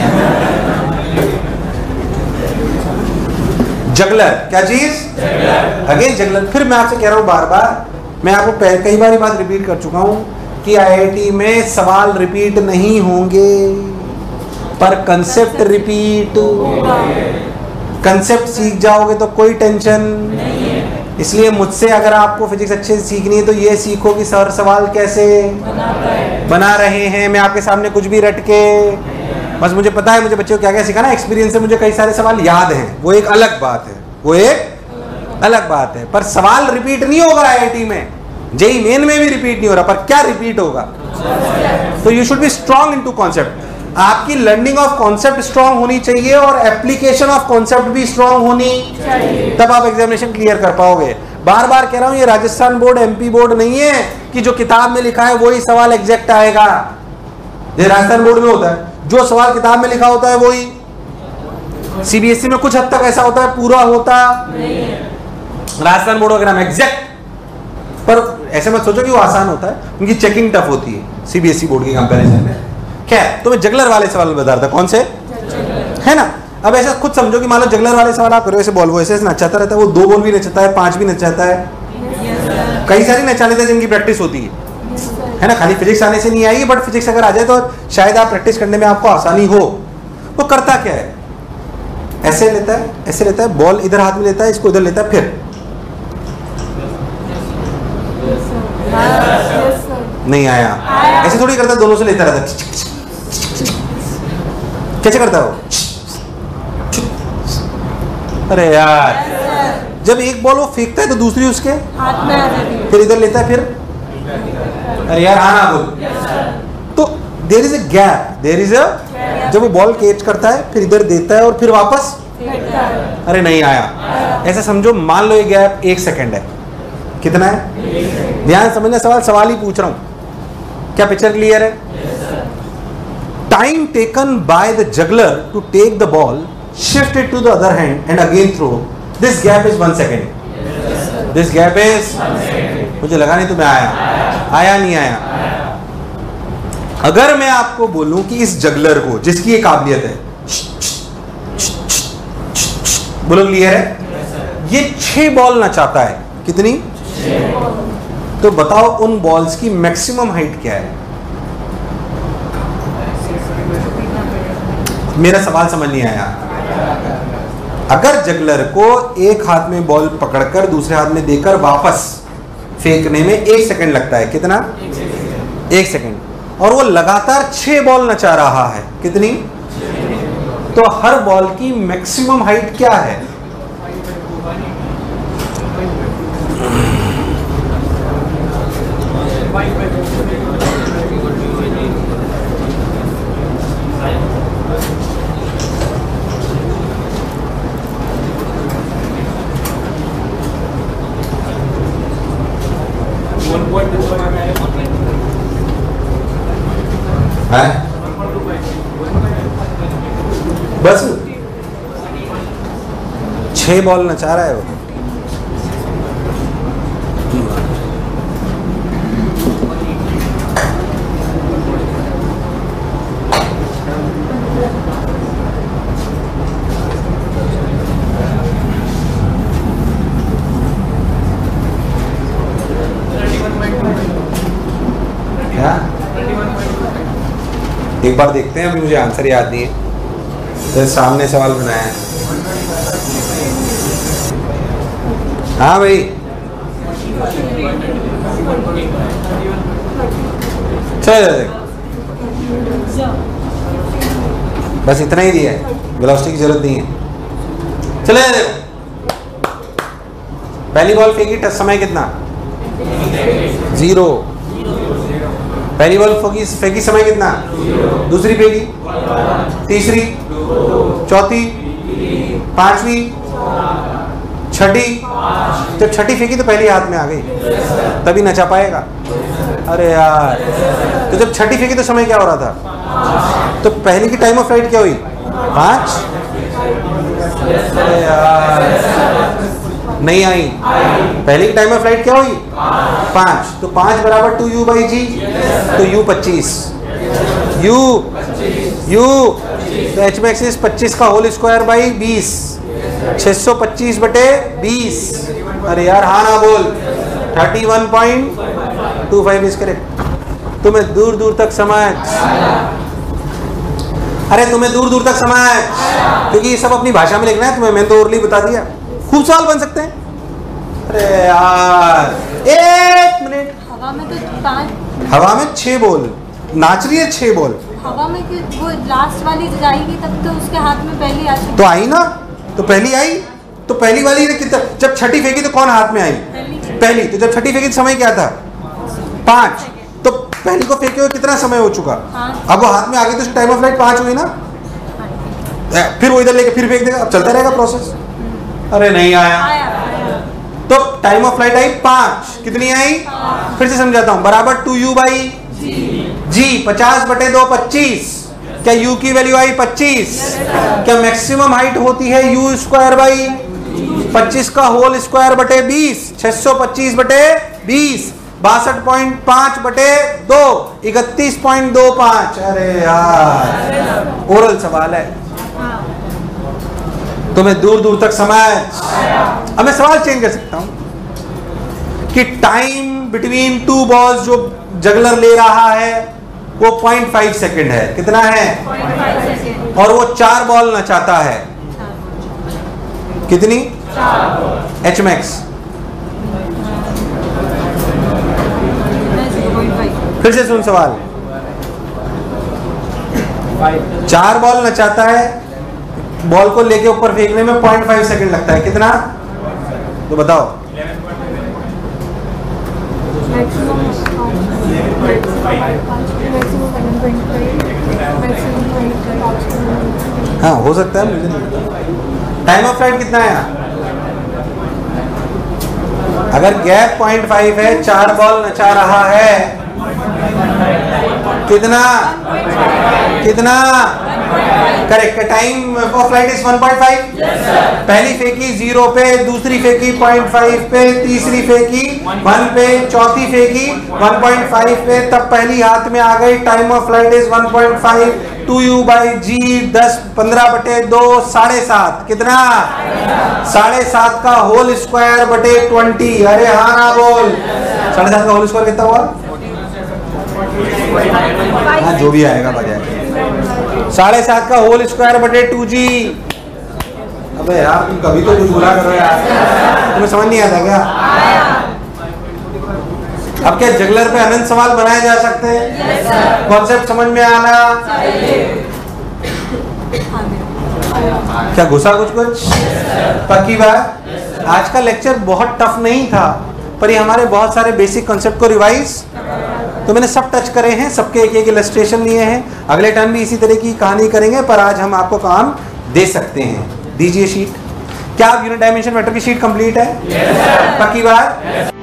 जगलर क्या चीज? Again juggler. फिर मैं आपसे कह रहा हूं बार बार, मैं आपको कई बार बात रिपीट कर चुका हूं कि IIT में सवाल रिपीट नहीं होंगे, पर कंसेप्ट रिपीट। कंसेप्ट सीख जाओगे तो कोई टेंशन नहीं है। इसलिए मुझसे अगर आपको फिजिक्स अच्छे से सीखनी है तो ये सीखो कि सर सवाल कैसे बना रहे हैं। मैं आपके सामने कुछ भी रट के, बस मुझे पता है मुझे बच्चों को क्या क्या सिखाना, एक्सपीरियंस से मुझे कई सारे सवाल याद हैं, वो एक अलग बात है, वो एक अलग बात है। पर सवाल रिपीट नहीं होगा IIT में, JEE मेन में भी रिपीट नहीं हो रहा, पर क्या रिपीट होगा? तो you should be strong into concept. आपकी लर्निंग ऑफ कॉन्सेप्ट स्ट्रांग होनी चाहिए और एप्लीकेशन ऑफ कॉन्सेप्ट भी स्ट्रांग होनी चाहिए, तब आप एग्जामिनेशन क्लियर कर पाओगे। बार बार कह रहा हूं, ये राजस्थान बोर्ड MP बोर्ड नहीं है कि जो किताब में लिखा है वही सवाल एग्जैक्ट आएगा। ये राजस्थान बोर्ड में होता है, जो सवाल किताब में लिखा होता है वही। CBSE में कुछ हद तक ऐसा होता है, पूरा होता नहीं है। राजस्थान बोर्ड वगैरह में एग्जैक्ट, पर ऐसे मत सोचो कि वो आसान होता है, उनकी चेकिंग टफ होती है CBSE बोर्ड की कंपैरिजन में। खैर, तो मैं जगलर वाले सवाल बता रहा था, कौन से है ना। अब ऐसा खुद समझो कि मान लो जगलर वाले सवाल आप करो, ऐसे बॉल वो ऐसे नचाता रहता है, वो 2 बॉल भी नचाता है, 5 भी नचाता है, कई सारी नचा लेते हैं जिनकी प्रैक्टिस होती है ना। खाली फिजिक्स आने से नहीं आएगी, बट फिजिक्स अगर आ जाए तो शायद आप प्रैक्टिस करने में आपको आसानी हो। वो करता क्या है, ऐसे लेता है, ऐसे लेता है, बॉल इधर हाथ में लेता है, इसको इधर लेता है, फिर नहीं आया, ऐसे थोड़ी करता है, दोनों से लेता रहता है। कैसे करता है वो? अरे यार, जब एक बॉल वो फेंकता है तो दूसरी उसके हाथ में आ जाती है, फिर इधर लेता है, फिर अरे यार हाँ ना बोल। तो there is a gap, there is a, जब वो बॉल कैच करता है फिर इधर देता है और फिर वापस, अरे नहीं आया, ऐसा समझो। मान लो ये गैप 1 सेकेंड है, कितना है? ध्यान समझना, सवाल ही पूछ रहा हूं, क्या पिक्चर क्लियर है? Time taken by the juggler to take the ball, shift it to the other hand and again throw, this gap is 1 second. This gap is, मुझे लगा नहीं तुम्हें आया नहीं आया। अगर मैं आपको बोलूं कि इस जगलर को, जिसकी ये काबिलियत है, बोलो क्लियर है? ये 6 बॉल नचाता है, कितनी? तो बताओ उन बॉल्स की मैक्सिमम हाइट क्या है? मेरा सवाल समझ नहीं आया। अगर जगलर को एक हाथ में बॉल पकड़कर दूसरे हाथ में देकर वापस फेंकने में 1 सेकंड लगता है, कितना? 1 सेकंड, और वो लगातार 6 बॉल नचा रहा है, कितनी? तो हर बॉल की मैक्सिमम हाइट क्या है? है? बस 6 बॉल नचा रहा है वो। क्या? एक बार देखते हैं, अभी मुझे आंसर याद नहीं है, तो सामने सवाल बनाया है। हाँ भाई, चल बस इतना ही दिया है, वेलोसिटी की जरूरत नहीं है। चले पहली बॉल फेंकी, टच समय कितना? 0। पहली बॉल फेंकी समय कितना? दूसरी फेंकी, तीसरी, चौथी, पांचवी, छठी। जब छठी फेंकी तो पहली हाथ में आ गई, तभी नचा पाएगा। अरे यार, तो जब छठी फेंकी तो समय क्या हो रहा था? तो पहली की टाइम ऑफ फ्लाइट क्या हुई? 5। अरे यार नहीं आई। पहली की टाइम ऑफ फ्लाइट क्या हुई? 5। तो 5 बराबर 2u/g, तो u 25, u तो h max इज 25 का होल स्क्वायर बाई 20, 625/20। अरे यार हाँ ना बोल, 31.25 इज करेक्ट। तुम्हें दूर दूर तक समझ, अरे तुम्हें दूर दूर तक समझ, क्योंकि ये सब अपनी भाषा में लिखना है तुम्हें, मैंने तो ओरली बता दिया। खूब सवाल बन सकते हैं। अरे यार 1 मिनट, हवा में तो 5, हवा में 6 बॉल नाच रही है, 6 बॉल हवा में कि वो लास्ट वाली जाएगी तब तो उसके हाथ में पहली आ चुकी। तो आई ना, तो पहली आई, तो पहली वाली ने कितना? जब छठी फेंकी तो कौन हाथ में आई? पहली। तो जब छठी फेंकी तो समय क्या था? 5। तो पहली को फेंके हुए कितना समय हो चुका? अब वो हाथ में आ गई तो उसकी टाइम ऑफ फ्लाइट 5 हुई ना। फिर वो इधर लेके फिर फेंक देगा, अब चलता रहेगा प्रोसेस। अरे नहीं आया। तो टाइम ऑफ फ्लाइट आई 5, कितनी आई? फिर से समझाता हूं, बराबर 2u/g, 50/2 25। क्या u की वैल्यू आई 25? क्या मैक्सिमम हाइट होती है u² बाई 25 का होल स्क्वायर बटे 20, 625/20, 62.5/2, 31.25। अरे यार ओरल सवाल है, तुम्हें दूर दूर तक समझ। अब मैं सवाल चेंज कर सकता हूं कि टाइम बिटवीन 2 बॉल्स जो जगलर ले रहा है वो 0.5 सेकेंड है, कितना है? 0.5 सेकेंड। और वो 4 बॉल नचाता है, कितनी? 4 h max। 0.5। फिर से सुन सवाल, 4 बॉल नचाता है, बॉल को लेके ऊपर फेंकने में 0.5 सेकंड लगता है, कितना? तो बताओ। हाँ हो सकता है, मुझे नहीं। टाइम ऑफ फ्लाइट कितना है? अगर गैप 0.5 है, 4 बॉल नचा रहा है, कितना? कितना? Correct. Time of flight is 1.5। पहली फेंकी 0 पे, दूसरी फेंकी 0.5 पे, तीसरी फेंकी 1 पे, चौथी फेंकी 1.5 पे, तब पहली हाथ में आ गई। Time of flight is 1.5 2u/g 10/15/2 7.5 कितना 7.5 का होल स्क्वायर बटे 20। अरे हाँ ना बोल 7.5 का होल स्क्वायर कितना हुआ? हाँ जो भी आएगा बजाय 7.5 का होल स्क्वायर बटे 2g। अबे यार तुम कभी तो कुछ बोला करो यार, तुम्हें समझ नहीं आता क्या? अब क्या जगलर पे अनंत सवाल बनाए जा सकते हैं? कॉन्सेप्ट समझ में आना क्या घुसा कुछ पक्की बात? आज का लेक्चर बहुत टफ नहीं था, पर ये हमारे बहुत सारे बेसिक कॉन्सेप्ट को रिवाइज तो मैंने सब टच करे हैं, सबके एक एक इलस्ट्रेशन लिए हैं। अगले टाइम भी इसी तरह की कहानी करेंगे, पर आज हम आपको काम दे सकते हैं। दीजिए शीट। क्या आप यूनिट डायमेंशन वेक्टर की शीट कंप्लीट है? पक्की बात?